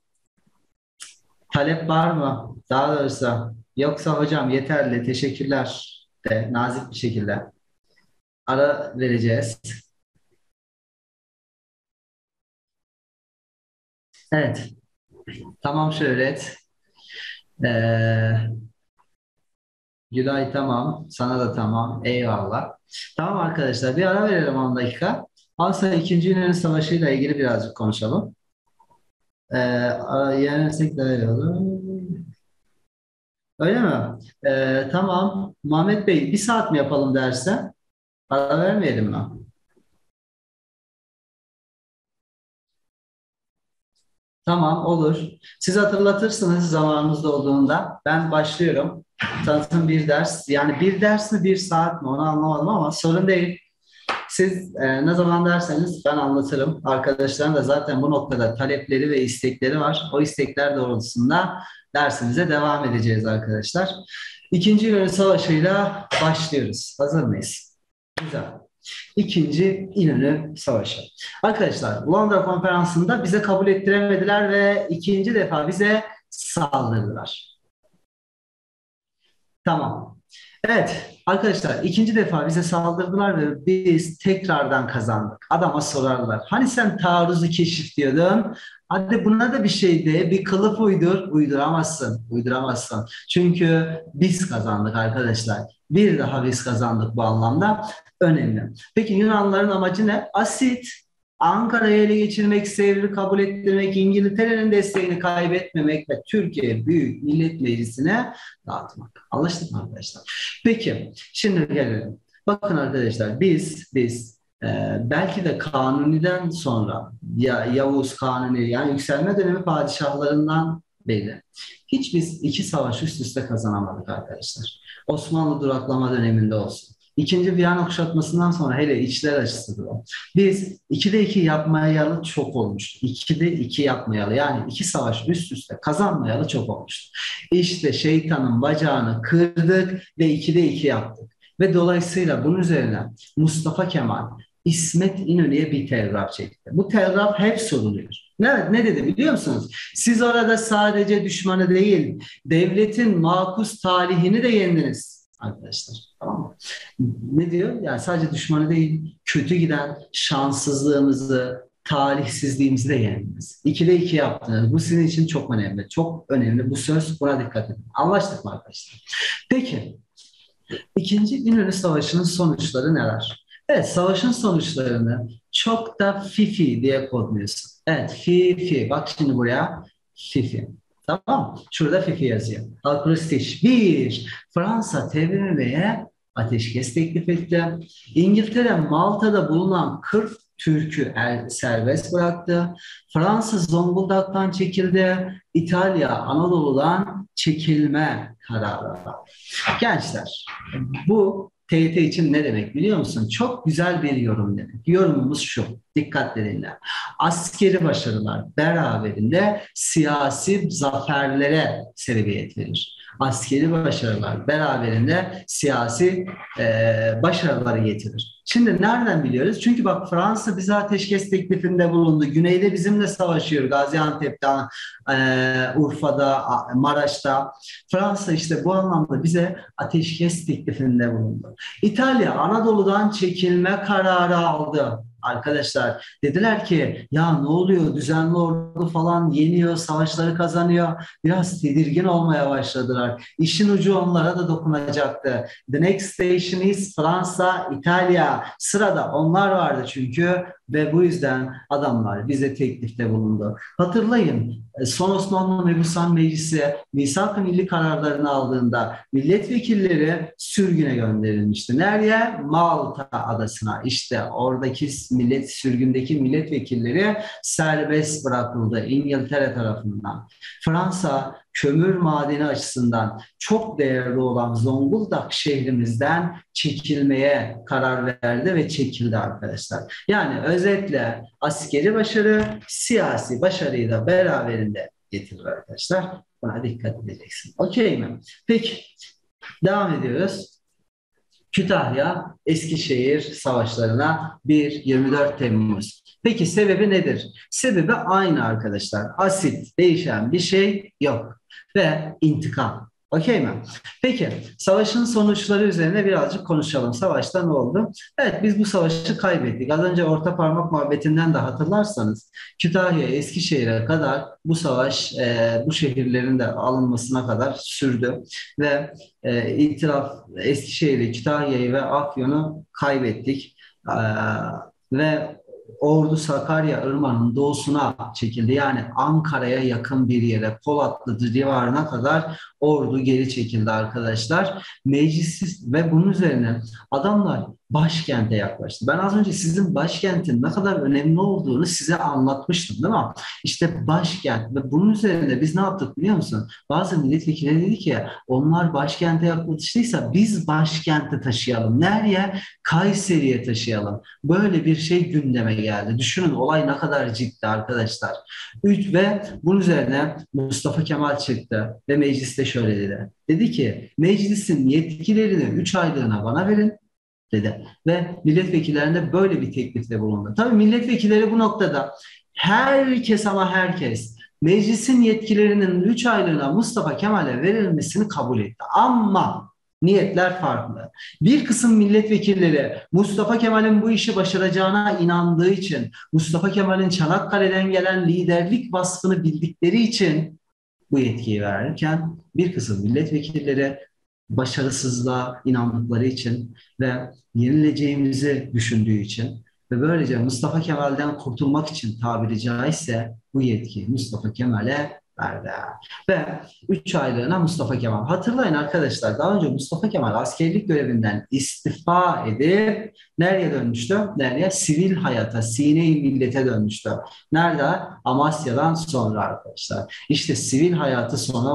Talep var mı? Daha doğrusu yoksa hocam yeterli, teşekkürler de nazik bir şekilde ara vereceğiz. Evet, tamam Şöhret. Ee, Gülay tamam, sana da tamam, eyvallah. Tamam arkadaşlar bir ara verelim 10 dakika. Aslında 2. İnönü Savaşı ile ilgili birazcık konuşalım. Yenersek daha iyi olur. Öyle mi? Tamam. Muhammed Bey bir saat mi yapalım derse? Ara vermeyelim mi? Tamam, olur. Siz hatırlatırsınız zamanınız olduğunda. Ben başlıyorum. Tanıtım bir ders. Yani bir ders mi bir saat mi onu anlamadım ama sorun değil. Siz ne zaman derseniz ben anlatırım. Arkadaşların da zaten bu noktada talepleri ve istekleri var. O istekler doğrultusunda dersimize devam edeceğiz arkadaşlar. İkinci İnönü Savaşı'yla başlıyoruz. Hazır mıyız? Güzel. İkinci İnönü Savaşı. Arkadaşlar Londra Konferansı'nda bize kabul ettiremediler ve ikinci defa bize saldırdılar. Tamam. Evet arkadaşlar ikinci defa bize saldırdılar ve biz tekrardan kazandık. Adama sorarlar. Hani sen taarruzu keşif diyordun? Hadi buna da bir şey de, bir kılıf uydur. Uyduramazsın, uyduramazsın. Çünkü biz kazandık arkadaşlar. Bir daha biz kazandık bu anlamda. Önemli. Peki Yunanlıların amacı ne? Asit. Ankara'yı ele geçirmek, Sevr'i kabul ettirmek, İngiltere'nin desteğini kaybetmemek ve Türkiye Büyük Millet Meclisi'ne dağıtmak. Anlaştık mı arkadaşlar? Peki, şimdi gelelim. Bakın arkadaşlar, belki de Kanuni'den sonra ya Yavuz Kanuni yani yükselme dönemi padişahlarından beri hiç biz iki savaş üst üste kazanamadık arkadaşlar. Osmanlı duraklama döneminde olsun. İkinci Viyana kuşatmasından sonra hele içler acısıdır o. Biz 2'de 2 yapmayalı çok olmuştu. 2'de 2 yapmayalı yani iki savaş üst üste kazanmayalı çok olmuştu. İşte şeytanın bacağını kırdık ve 2'de 2 yaptık. Ve dolayısıyla bunun üzerine Mustafa Kemal İsmet İnönü'ye bir telgraf çekti. Bu telgraf hep soruluyor. Ne dedi biliyor musunuz? Siz orada sadece düşmanı değil, devletin makus talihini de yendiniz arkadaşlar. Tamam mı? Ne diyor? Yani sadece düşmanı değil, kötü giden şanssızlığımızı, talihsizliğimizi de yendiniz. 2'de 2 yaptınız. Bu sizin için çok önemli. Çok önemli. Bu söz buna dikkat edin. Anlaştık mı arkadaşlar? Peki, İkinci İnönü Savaşı'nın sonuçları neler? Evet, savaşın sonuçlarını çok da Fifi diye kodluyorsun. Evet, Fifi. Bak şimdi buraya Fifi. Tamam. Şurada Fifi yazıyor. Akrostiş. Bir, Fransa TBMM'ye ateşkes teklif etti. İngiltere Malta'da bulunan 40 Türk'ü serbest bıraktı. Fransız Zonguldak'tan çekildi. İtalya Anadolu'dan çekilme kararı aldı. Gençler, bu TYT için ne demek biliyor musun? Çok güzel bir yorum demek. Yorumumuz şu, dikkatle dinle. Askeri başarılar beraberinde siyasi zaferlere sebebiyet verir. Askeri başarılar beraberinde siyasi başarıları getirir. Şimdi nereden biliyoruz? Çünkü bak Fransa bize ateşkes teklifinde bulundu. Güneyde bizimle savaşıyor. Gaziantep'te, Urfa'da, Maraş'ta. Fransa işte bu anlamda bize ateşkes teklifinde bulundu. İtalya Anadolu'dan çekilme kararı aldı. Arkadaşlar dediler ki ya ne oluyor düzenli ordu falan yeniyor savaşları kazanıyor biraz tedirgin olmaya başladılar. İşin ucu onlara da dokunacaktı. The next station is Fransa, İtalya. Sırada onlar vardı çünkü ve bu yüzden adamlar bize teklifte bulundu. Hatırlayın son Osmanlı Mebusan Meclisi misak-ı milli kararlarını aldığında milletvekilleri sürgüne gönderilmişti. Nereye? Malta adasına. İşte oradaki sürgündeki milletvekilleri serbest bırakıldı İngiltere tarafından. Fransa kömür madeni açısından çok değerli olan Zonguldak şehrimizden çekilmeye karar verdi ve çekildi arkadaşlar. Yani özetle askeri başarı siyasi başarıyı da beraberinde getirir arkadaşlar. Buna dikkat edeceksin. Okey mi? Peki devam ediyoruz. Kütahya, Eskişehir savaşlarına 1-24 Temmuz. Peki sebebi nedir? Sebebi aynı arkadaşlar. Asit, değişen bir şey yok. Ve intikam. Okey mi? Peki, savaşın sonuçları üzerine birazcık konuşalım. Savaşta ne oldu? Evet, biz bu savaşı kaybettik. Az önce orta parmak muhabbetinden de hatırlarsanız, Kütahya, Eskişehir'e kadar bu savaş, bu şehirlerin de alınmasına kadar sürdü. Ve itiraf Eskişehir'i, Kütahya'yı ve Afyon'u kaybettik. Ve Ordu Sakarya Irmağı'nın doğusuna çekildi. Yani Ankara'ya yakın bir yere, Polatlı civarına kadar ordu geri çekildi arkadaşlar. Meclis ve bunun üzerine adamlar başkente yaklaştı. Ben az önce sizin başkentin ne kadar önemli olduğunu size anlatmıştım, değil mi? İşte başkent ve bunun üzerine biz ne yaptık biliyor musun? Bazı milletvekilleri dedi ki onlar başkente yaklaştıysa biz başkente taşıyalım. Nereye? Kayseri'ye taşıyalım. Böyle bir şey gündeme geldi. Düşünün olay ne kadar ciddi arkadaşlar. Ve bunun üzerine Mustafa Kemal çıktı ve mecliste şöyle dedi. Dedi ki meclisin yetkilerini 3 aylığına bana verin dedi. Ve milletvekillerine böyle bir teklifte bulundu. Tabii milletvekilleri bu noktada herkes ama herkes meclisin yetkilerinin 3 aylığına Mustafa Kemal'e verilmesini kabul etti. Ama niyetler farklı. Bir kısım milletvekilleri Mustafa Kemal'in bu işi başaracağına inandığı için, Mustafa Kemal'in Çanakkale'den gelen liderlik vasfını bildikleri için bu yetkiyi verirken bir kısım milletvekilleri başarısızlığa inandıkları için ve yenileceğimizi düşündüğü için ve böylece Mustafa Kemal'den kurtulmak için tabiri caizse bu yetkiyi Mustafa Kemal'e verdi. Ve 3 aylığına Mustafa Kemal. Hatırlayın arkadaşlar daha önce Mustafa Kemal askerlik görevinden istifa edip nereye dönmüştü? Nereye? Sivil hayata, sine-i millete dönmüştü. Nerede? Amasya'dan sonra arkadaşlar. İşte sivil hayatı sona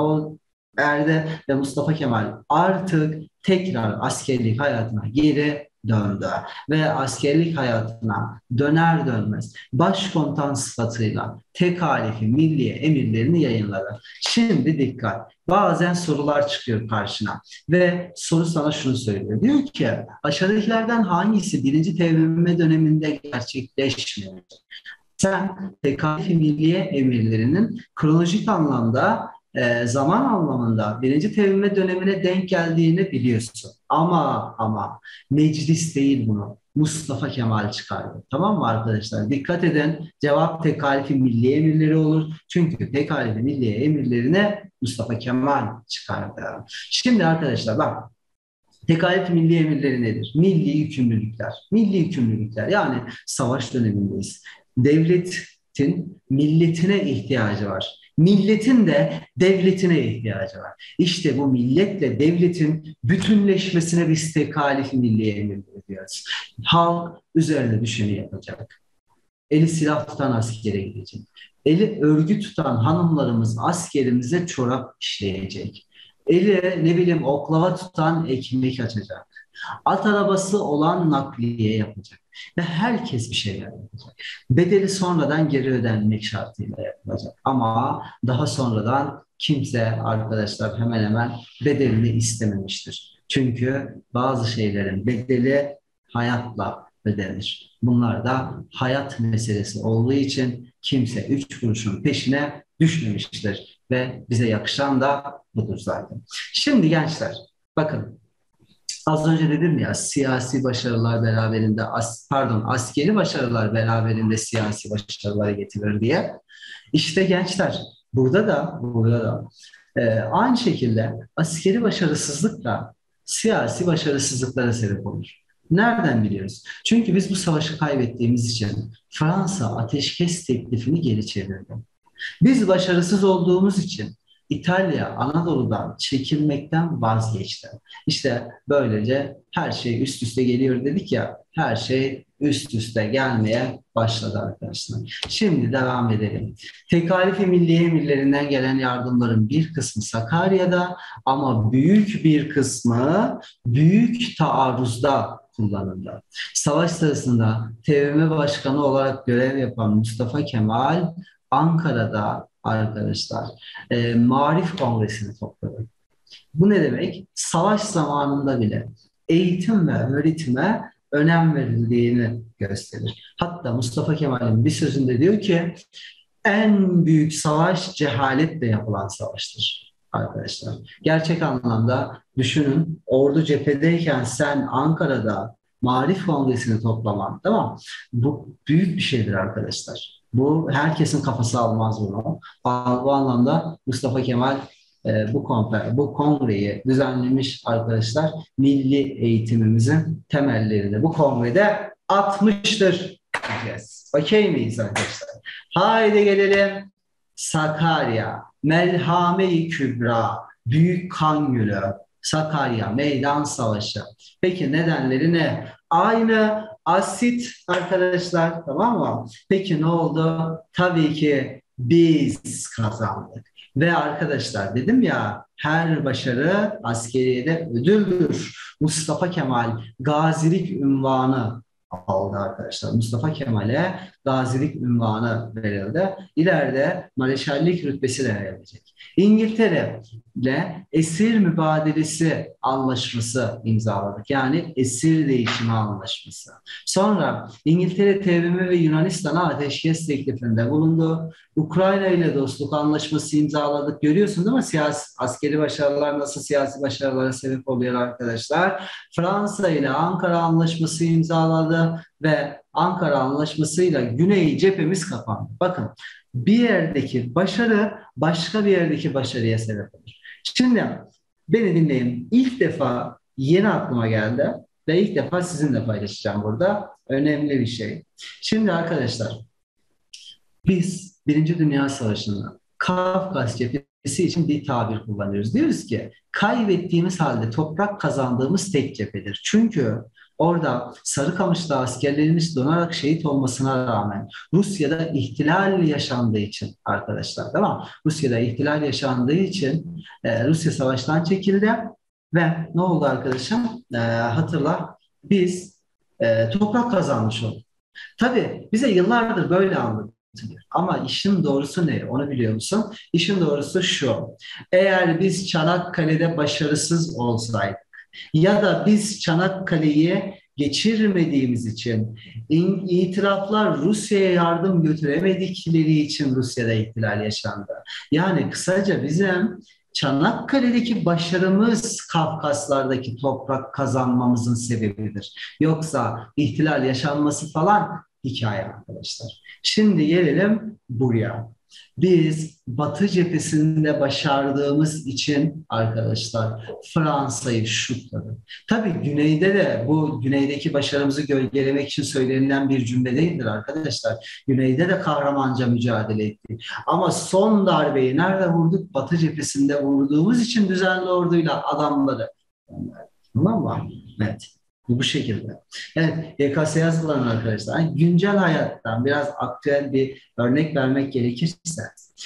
erdi ve Mustafa Kemal artık tekrar askerlik hayatına geri döndü. Ve askerlik hayatına döner dönmez başkomutan sıfatıyla tekalifi milliye emirlerini yayınladı. Şimdi dikkat. Bazen sorular çıkıyor karşına ve soru sana şunu söylüyor. Diyor ki aşağıdakilerden hangisi birinci TBMM döneminde gerçekleşmiyor? Sen tekalifi milliye emirlerinin kronolojik anlamda zaman anlamında birinci tevhime dönemine denk geldiğini biliyorsun. Ama meclis değil bunu. Mustafa Kemal çıkardı. Tamam mı arkadaşlar? Dikkat edin. Cevap tekalifi milliye emirleri olur. Çünkü tekalifi milliye emirlerine Mustafa Kemal çıkardı. Şimdi arkadaşlar bak. Tekalifi milli emirleri nedir? Milli yükümlülükler. Milli yükümlülükler yani savaş dönemindeyiz. Devletin milletine ihtiyacı var. Milletin de devletine ihtiyacı var. İşte bu milletle devletin bütünleşmesine biz tekalifi milli emirleri diyoruz. Halk üzerine düşeni yapacak. Eli silah tutan askere gidecek. Eli örgü tutan hanımlarımız askerimize çorap işleyecek. Eli ne bileyim oklava tutan ekmek açacak. At arabası olan nakliye yapacak. Ve herkes bir şeyler yapacak. Bedeli sonradan geri ödenmek şartıyla yapılacak. Ama daha sonradan kimse arkadaşlar hemen hemen bedelini istememiştir. Çünkü bazı şeylerin bedeli hayatla ödenir. Bunlar da hayat meselesi olduğu için kimse 3 kuruşun peşine düşmemiştir. Ve bize yakışan da budur zaten. Şimdi gençler bakın az önce dedim ya siyasi başarılar beraberinde askeri başarılar beraberinde siyasi başarılar getirir diye. İşte gençler burada da aynı şekilde askeri başarısızlık da siyasi başarısızlıklara sebep olur. Nereden biliyoruz? Çünkü biz bu savaşı kaybettiğimiz için Fransa ateşkes teklifini geri çevirdi. Biz başarısız olduğumuz için İtalya Anadolu'dan çekilmekten vazgeçti. İşte böylece her şey üst üste geliyor dedik ya, her şey üst üste gelmeye başladı arkadaşlar. Şimdi devam edelim. Tekalifi Milliye Emirlerinden gelen yardımların bir kısmı Sakarya'da ama büyük bir kısmı büyük taarruzda kullanıldı. Savaş sırasında TBMM Başkanı olarak görev yapan Mustafa Kemal Ankara'da arkadaşlar Marif Kongresi'ni topladı. Bu ne demek? Savaş zamanında bile eğitim ve öğretime önem verildiğini gösterir. Hatta Mustafa Kemal'in bir sözünde diyor ki en büyük savaş cehaletle yapılan savaştır arkadaşlar. Gerçek anlamda düşünün ordu cephedeyken sen Ankara'da Marif Kongresi'ni toplaman tamam. Bu büyük bir şeydir arkadaşlar. Bu herkesin kafası almaz bunu. Bu anlamda Mustafa Kemal bu kongreyi düzenlemiş arkadaşlar. Milli eğitimimizin temellerini bu kongrede atmıştır diyeceğiz. Okey miyiz arkadaşlar? Haydi gelelim Sakarya, Melhame-i Kübra, Büyük Kan Gölü, Sakarya Meydan Savaşı. Peki nedenleri ne? aynı asit arkadaşlar, tamam mı? Peki ne oldu? Tabii ki biz kazandık. Ve arkadaşlar dedim ya, her başarı askeriyede ödüldür. Mustafa Kemal gazilik ünvanı aldı arkadaşlar. Mustafa Kemal'e gazilik ünvanı verildi. İleride mareşallik rütbesi de verilecek. İngiltere ile esir mübadelesi anlaşması imzaladık. Yani esir değişimi anlaşması. Sonra İngiltere tevrimi ve Yunanistan'a ateşkes teklifinde bulundu. Ukrayna ile dostluk anlaşması imzaladık. Görüyorsun değil mi? Askeri başarılar nasıl siyasi başarılara sebep oluyor arkadaşlar. Fransa ile Ankara Anlaşması imzaladı ve Ankara Anlaşması'yla Güney cephemiz kapandı. Bakın, bir yerdeki başarı başka bir yerdeki başarıya sebep olur. Şimdi beni dinleyin. İlk defa yeni aklıma geldi ve ilk defa sizinle paylaşacağım burada. Önemli bir şey. Şimdi arkadaşlar, biz Birinci Dünya Savaşı'nda Kafkas cephesi için bir tabir kullanıyoruz. Diyoruz ki kaybettiğimiz halde toprak kazandığımız tek cephedir. Çünkü orada Sarıkamış'ta askerlerimiz donarak şehit olmasına rağmen Rusya'da ihtilal yaşandığı için arkadaşlar, tamam mı? Rusya'da ihtilal yaşandığı için Rusya savaştan çekildi ve ne oldu arkadaşım? Hatırla, biz toprak kazanmış olduk. Tabii bize yıllardır böyle anlatılıyor. Ama işin doğrusu ne? Onu biliyor musun? İşin doğrusu şu. Eğer biz Çanakkale'de başarısız olsaydık ya da biz Çanakkale'yi geçirmediğimiz için, itiraflar Rusya'ya yardım götüremedikleri için Rusya'da ihtilal yaşandı. Yani kısaca bizim Çanakkale'deki başarımız Kafkaslardaki toprak kazanmamızın sebebidir. Yoksa ihtilal yaşanması falan hikaye arkadaşlar. Şimdi gelelim buraya. Biz Batı cephesinde başardığımız için arkadaşlar Fransa'yı şutladık. Tabii güneyde de bu güneydeki başarımızı gölgelemek için söylenilen bir cümle değildir arkadaşlar. Güneyde de kahramanca mücadele ettik. Ama son darbeyi nerede vurduk? Batı cephesinde vurduğumuz için düzenli orduyla adamları. Tamam mı? Evet. Bu şekilde. Evet, YKS'ye hazırlanan arkadaşlar. Yani güncel hayattan biraz aktüel bir örnek vermek gerekirse,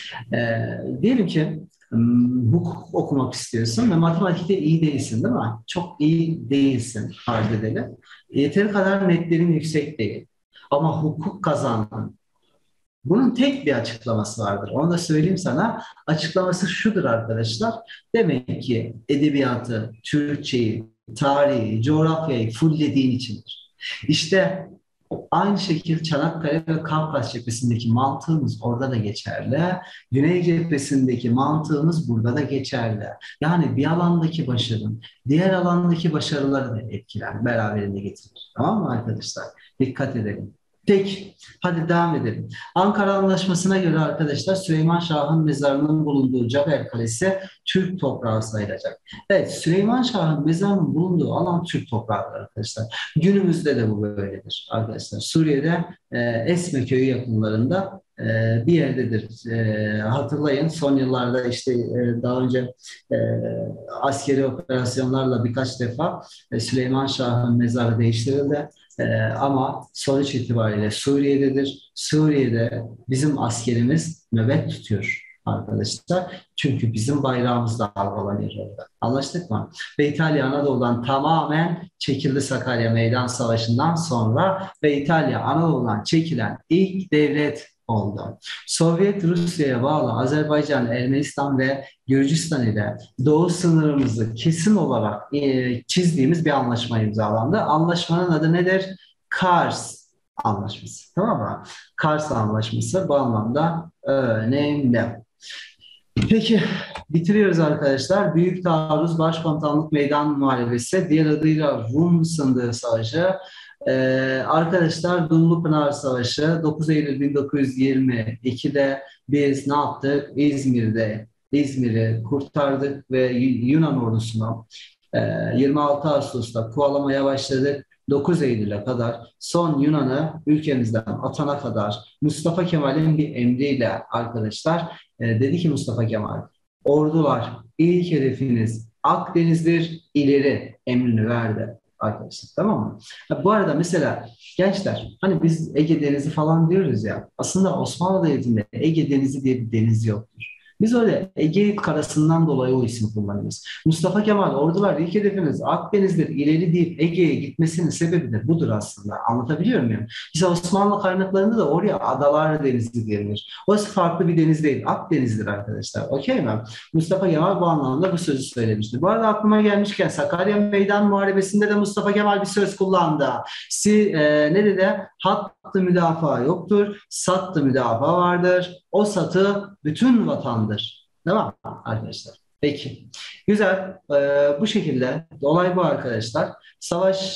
diyelim ki hukuk okumak istiyorsun ve matematikte iyi değilsin, değil mi? Çok iyi değilsin farz edelim. Yeteri kadar netlerin yüksek değil. Ama hukuk kazandın. Bunun tek bir açıklaması vardır. Onu da söyleyeyim sana. Açıklaması şudur arkadaşlar. Demek ki edebiyatı, Türkçeyi, tarihi, coğrafyayı fulllediğin içindir. İşte aynı şekilde Çanakkale ve Kafkas cephesindeki mantığımız orada da geçerli. Güney cephesindeki mantığımız burada da geçerli. Yani bir alandaki başarın diğer alandaki başarıları da etkiler, beraberinde getirir. Tamam mı arkadaşlar? Dikkat edelim. Peki, hadi devam edelim. Ankara Anlaşması'na göre arkadaşlar Süleyman Şah'ın mezarının bulunduğu Caber Kalesi Türk toprağı sayılacak. Evet, Süleyman Şah'ın mezarının bulunduğu alan Türk toprağı arkadaşlar. Günümüzde de bu böyledir arkadaşlar. Suriye'de Esme köyü yakınlarında bir yerdedir. Hatırlayın, son yıllarda işte daha önce e, askeri operasyonlarla birkaç defa Süleyman Şah'ın mezarı değiştirildi. Ama sonuç itibariyle Suriye'dedir. Suriye'de bizim askerimiz nöbet tutuyor arkadaşlar. Çünkü bizim bayrağımız da dalgalanıyor orada. Anlaştık mı? Ve İtalya Anadolu'dan tamamen çekildi Sakarya Meydan Savaşı'ndan sonra ve İtalya Anadolu'dan çekilen ilk devlet oldu. Sovyet Rusya'ya bağlı Azerbaycan, Ermenistan ve Gürcistan ile doğu sınırımızı kesin olarak çizdiğimiz bir anlaşma imzalandı. Anlaşmanın adı nedir? Kars Anlaşması. Tamam mı? Kars Anlaşması bu anlamda önemli. Peki, bitiriyoruz arkadaşlar. Büyük Taarruz Başkomutanlık Meydan Muharebesi, diğer adıyla Rum Sındığı Savaşı. Arkadaşlar, Dumlupınar Savaşı 9 Eylül 1922'de biz ne yaptık? İzmir'i kurtardık ve Yunan ordusunu 26 Ağustos'ta kovalamaya başladık. 9 Eylül'e kadar son Yunan'ı ülkemizden atana kadar Mustafa Kemal'in bir emriyle arkadaşlar dedi ki Mustafa Kemal, ordular ilk hedefiniz Akdeniz'dir, ileri emrini verdi. arkadaşlar, tamam mı? Ha, bu arada mesela gençler, hani biz Ege Denizi falan diyoruz ya, aslında Osmanlı Devleti'nde Ege Denizi diye bir deniz yoktur. Biz öyle Ege karasından dolayı o ismi kullanıyoruz. Mustafa Kemal ordular ilk hedefimiz Akdeniz'dir ileri deyip Ege'ye gitmesinin sebebi de budur aslında. Anlatabiliyor muyum? İşte Osmanlı kaynaklarında da oraya Adalar Denizi denilir. Orası farklı bir deniz değil. Akdeniz'dir arkadaşlar. Okey mi? Mustafa Kemal bu anlamda bu sözü söylemişti. Bu arada aklıma gelmişken Sakarya Meydan Muharebesi'nde de Mustafa Kemal bir söz kullandı. Ne dedi? Hattı müdafaa yoktur, sattı müdafaa vardır. O satı bütün vatandır. Değil mi arkadaşlar? Peki. Güzel. Bu şekilde olay bu arkadaşlar. Savaş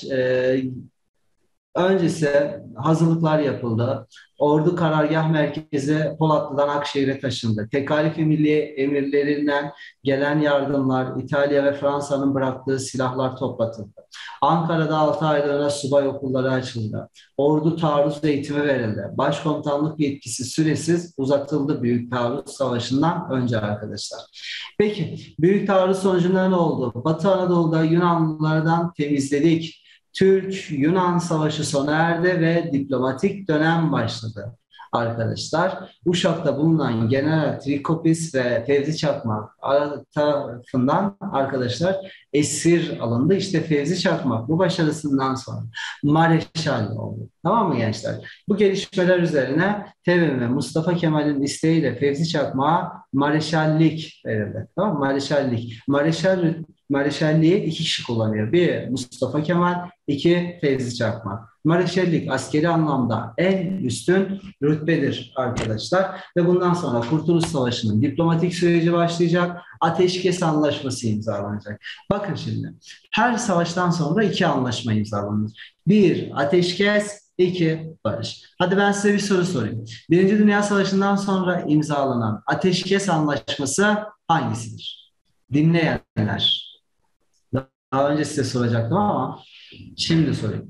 öncesi hazırlıklar yapıldı. Ordu karargah merkezi Polatlı'dan Akşehir'e taşındı. Tekalif Milli emirlerinden gelen yardımlar, İtalya ve Fransa'nın bıraktığı silahlar toplatıldı. Ankara'da 6 aylığına subay okulları açıldı. Ordu taarruz eğitimi verildi. Başkomutanlık yetkisi süresiz uzatıldı Büyük Taarruz Savaşı'ndan önce arkadaşlar. Peki, Büyük Taarruz sonucunda ne oldu? Batı Anadolu'da Yunanlılardan temizledik. Türk-Yunan Savaşı sona erdi ve diplomatik dönem başladı. Arkadaşlar, Uşak'ta bulunan General Trikopis ve Fevzi Çakmak tarafından arkadaşlar esir alındı. İşte Fevzi Çakmak bu başarısından sonra Mareşal oldu. Tamam mı gençler? Bu gelişmeler üzerine TBMM ve Mustafa Kemal'in isteğiyle Fevzi Çakmak'a Mareşallik verildi. Tamam mı? Mareşallik. Mareşalliği iki kişi kullanıyor. Bir Mustafa Kemal, iki Fevzi Çakmak. Mareşallik askeri anlamda en üstün rütbedir arkadaşlar. Ve bundan sonra Kurtuluş Savaşı'nın diplomatik süreci başlayacak. Ateşkes Anlaşması imzalanacak. Bakın şimdi, her savaştan sonra iki anlaşma imzalanır. Bir, ateşkes, iki, barış. Hadi ben size bir soru sorayım. Birinci Dünya Savaşı'ndan sonra imzalanan Ateşkes Anlaşması hangisidir? Dinleyenler. Daha önce size soracaktım ama şimdi sorayım.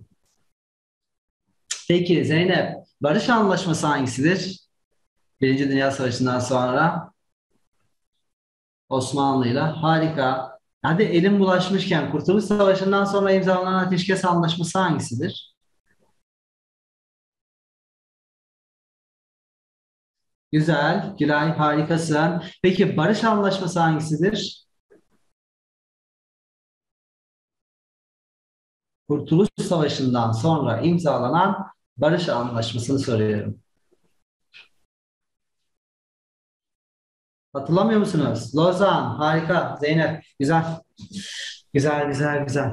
Peki Zeynep, barış anlaşması hangisidir? Birinci Dünya Savaşı'ndan sonra Osmanlı'yla. Harika. Hadi elim bulaşmışken Kurtuluş Savaşı'ndan sonra imzalanan Ateşkes Anlaşması hangisidir? Güzel, Gülay harikasın. Peki barış anlaşması hangisidir? Kurtuluş Savaşı'ndan sonra imzalanan barış anlaşmasını soruyorum. Hatırlamıyor musunuz? Lozan, harika. Zeynep, güzel. Güzel, güzel, güzel.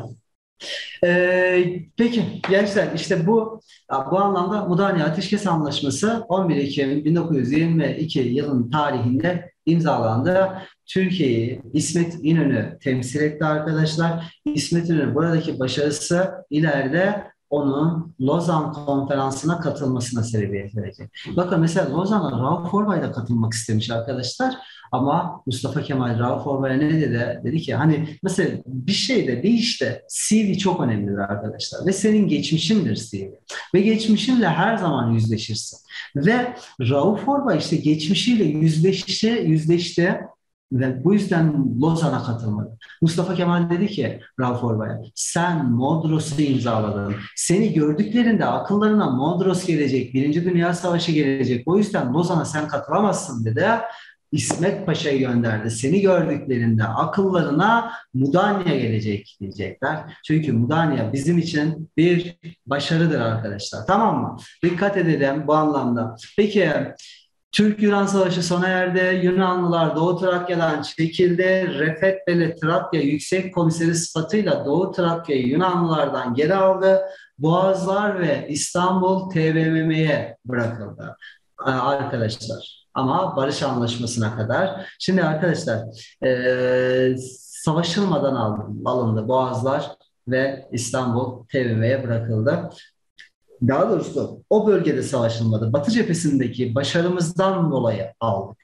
Peki gençler işte bu anlamda Mudanya Ateşkes Anlaşması 11 Ekim 1922 yılın tarihinde imzalandı. Türkiye'yi İsmet İnönü temsil etti arkadaşlar. İsmet İnönü buradaki başarısı ileride onun Lozan Konferansı'na katılmasına sebebiyet verecek. Bakın mesela Lozan'a Rauf Orbay da katılmak istemiş arkadaşlar. Ama Mustafa Kemal Rauf Orbay'a ne dedi? Dedi ki hani mesela bir işte CV çok önemlidir arkadaşlar. Ve senin geçmişindir CV. Ve geçmişinle her zaman yüzleşirsin. Ve Rauf Orbay işte geçmişiyle yüzleşti ve bu yüzden Lozan'a katılmadı. Mustafa Kemal dedi ki Rauf Orbay'a sen Mondros'u imzaladın. Seni gördüklerinde akıllarına Mondros gelecek, Birinci Dünya Savaşı gelecek. O yüzden Lozan'a sen katılamazsın dedi. İsmet Paşa'yı gönderdi. Seni gördüklerinde akıllarına Mudanya gelecek diyecekler. Çünkü Mudanya bizim için bir başarıdır arkadaşlar. Tamam mı? Dikkat edelim bu anlamda. Peki Türk-Yunan Savaşı sona erdi. Yunanlılar Doğu Trakya'dan çekildi. Refetbeli Trakya Yüksek Komiseri sıfatıyla Doğu Trakya'yı Yunanlılardan geri aldı. Boğazlar ve İstanbul TBMM'ye bırakıldı arkadaşlar. Ama barış anlaşmasına kadar. Şimdi arkadaşlar savaşılmadan alındı Boğazlar ve İstanbul TBMM'ye bırakıldı. Daha doğrusu o bölgede savaşılmadı. Batı cephesindeki başarımızdan dolayı aldık.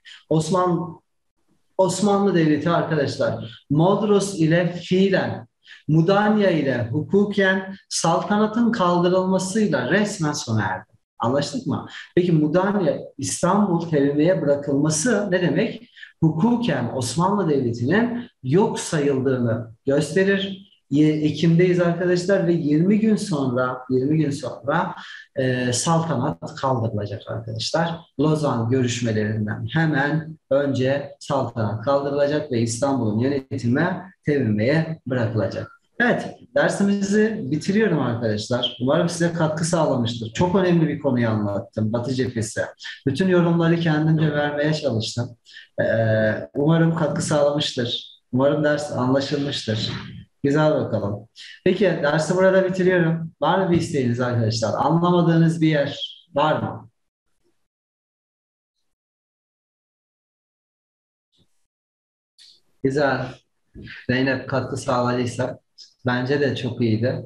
Osmanlı Devleti arkadaşlar Modros ile fiilen, Mudanya ile hukuken saltanatın kaldırılmasıyla resmen sona erdi. Anlaştık mı? Peki Mudanya İstanbul TBMM'ye bırakılması ne demek? Hukuken Osmanlı Devleti'nin yok sayıldığını gösterir. Ekim'deyiz arkadaşlar ve 20 gün sonra saltanat kaldırılacak arkadaşlar. Lozan görüşmelerinden hemen önce saltanat kaldırılacak ve İstanbul'un yönetime tevinmeye bırakılacak. Evet, dersimizi bitiriyorum arkadaşlar. Umarım size katkı sağlamıştır. Çok önemli bir konuyu anlattım, Batı cephesi. Bütün yorumları kendimce vermeye çalıştım. Umarım katkı sağlamıştır. Umarım ders anlaşılmıştır. Güzel bakalım. Peki, dersi burada bitiriyorum. Var mı bir isteğiniz arkadaşlar? Anlamadığınız bir yer var mı? Güzel. Zeynep katkı sağladıysa bence de çok iyiydi.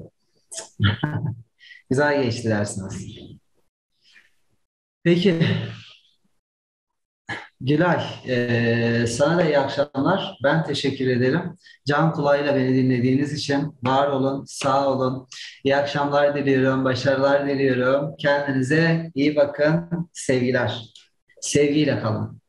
Güzel geçti dersiniz. Peki, Gülay, sana da iyi akşamlar. Ben teşekkür ederim. Can kulağıyla beni dinlediğiniz için var olun, sağ olun. İyi akşamlar diliyorum, başarılar diliyorum. Kendinize iyi bakın, sevgiler. Sevgiyle kalın.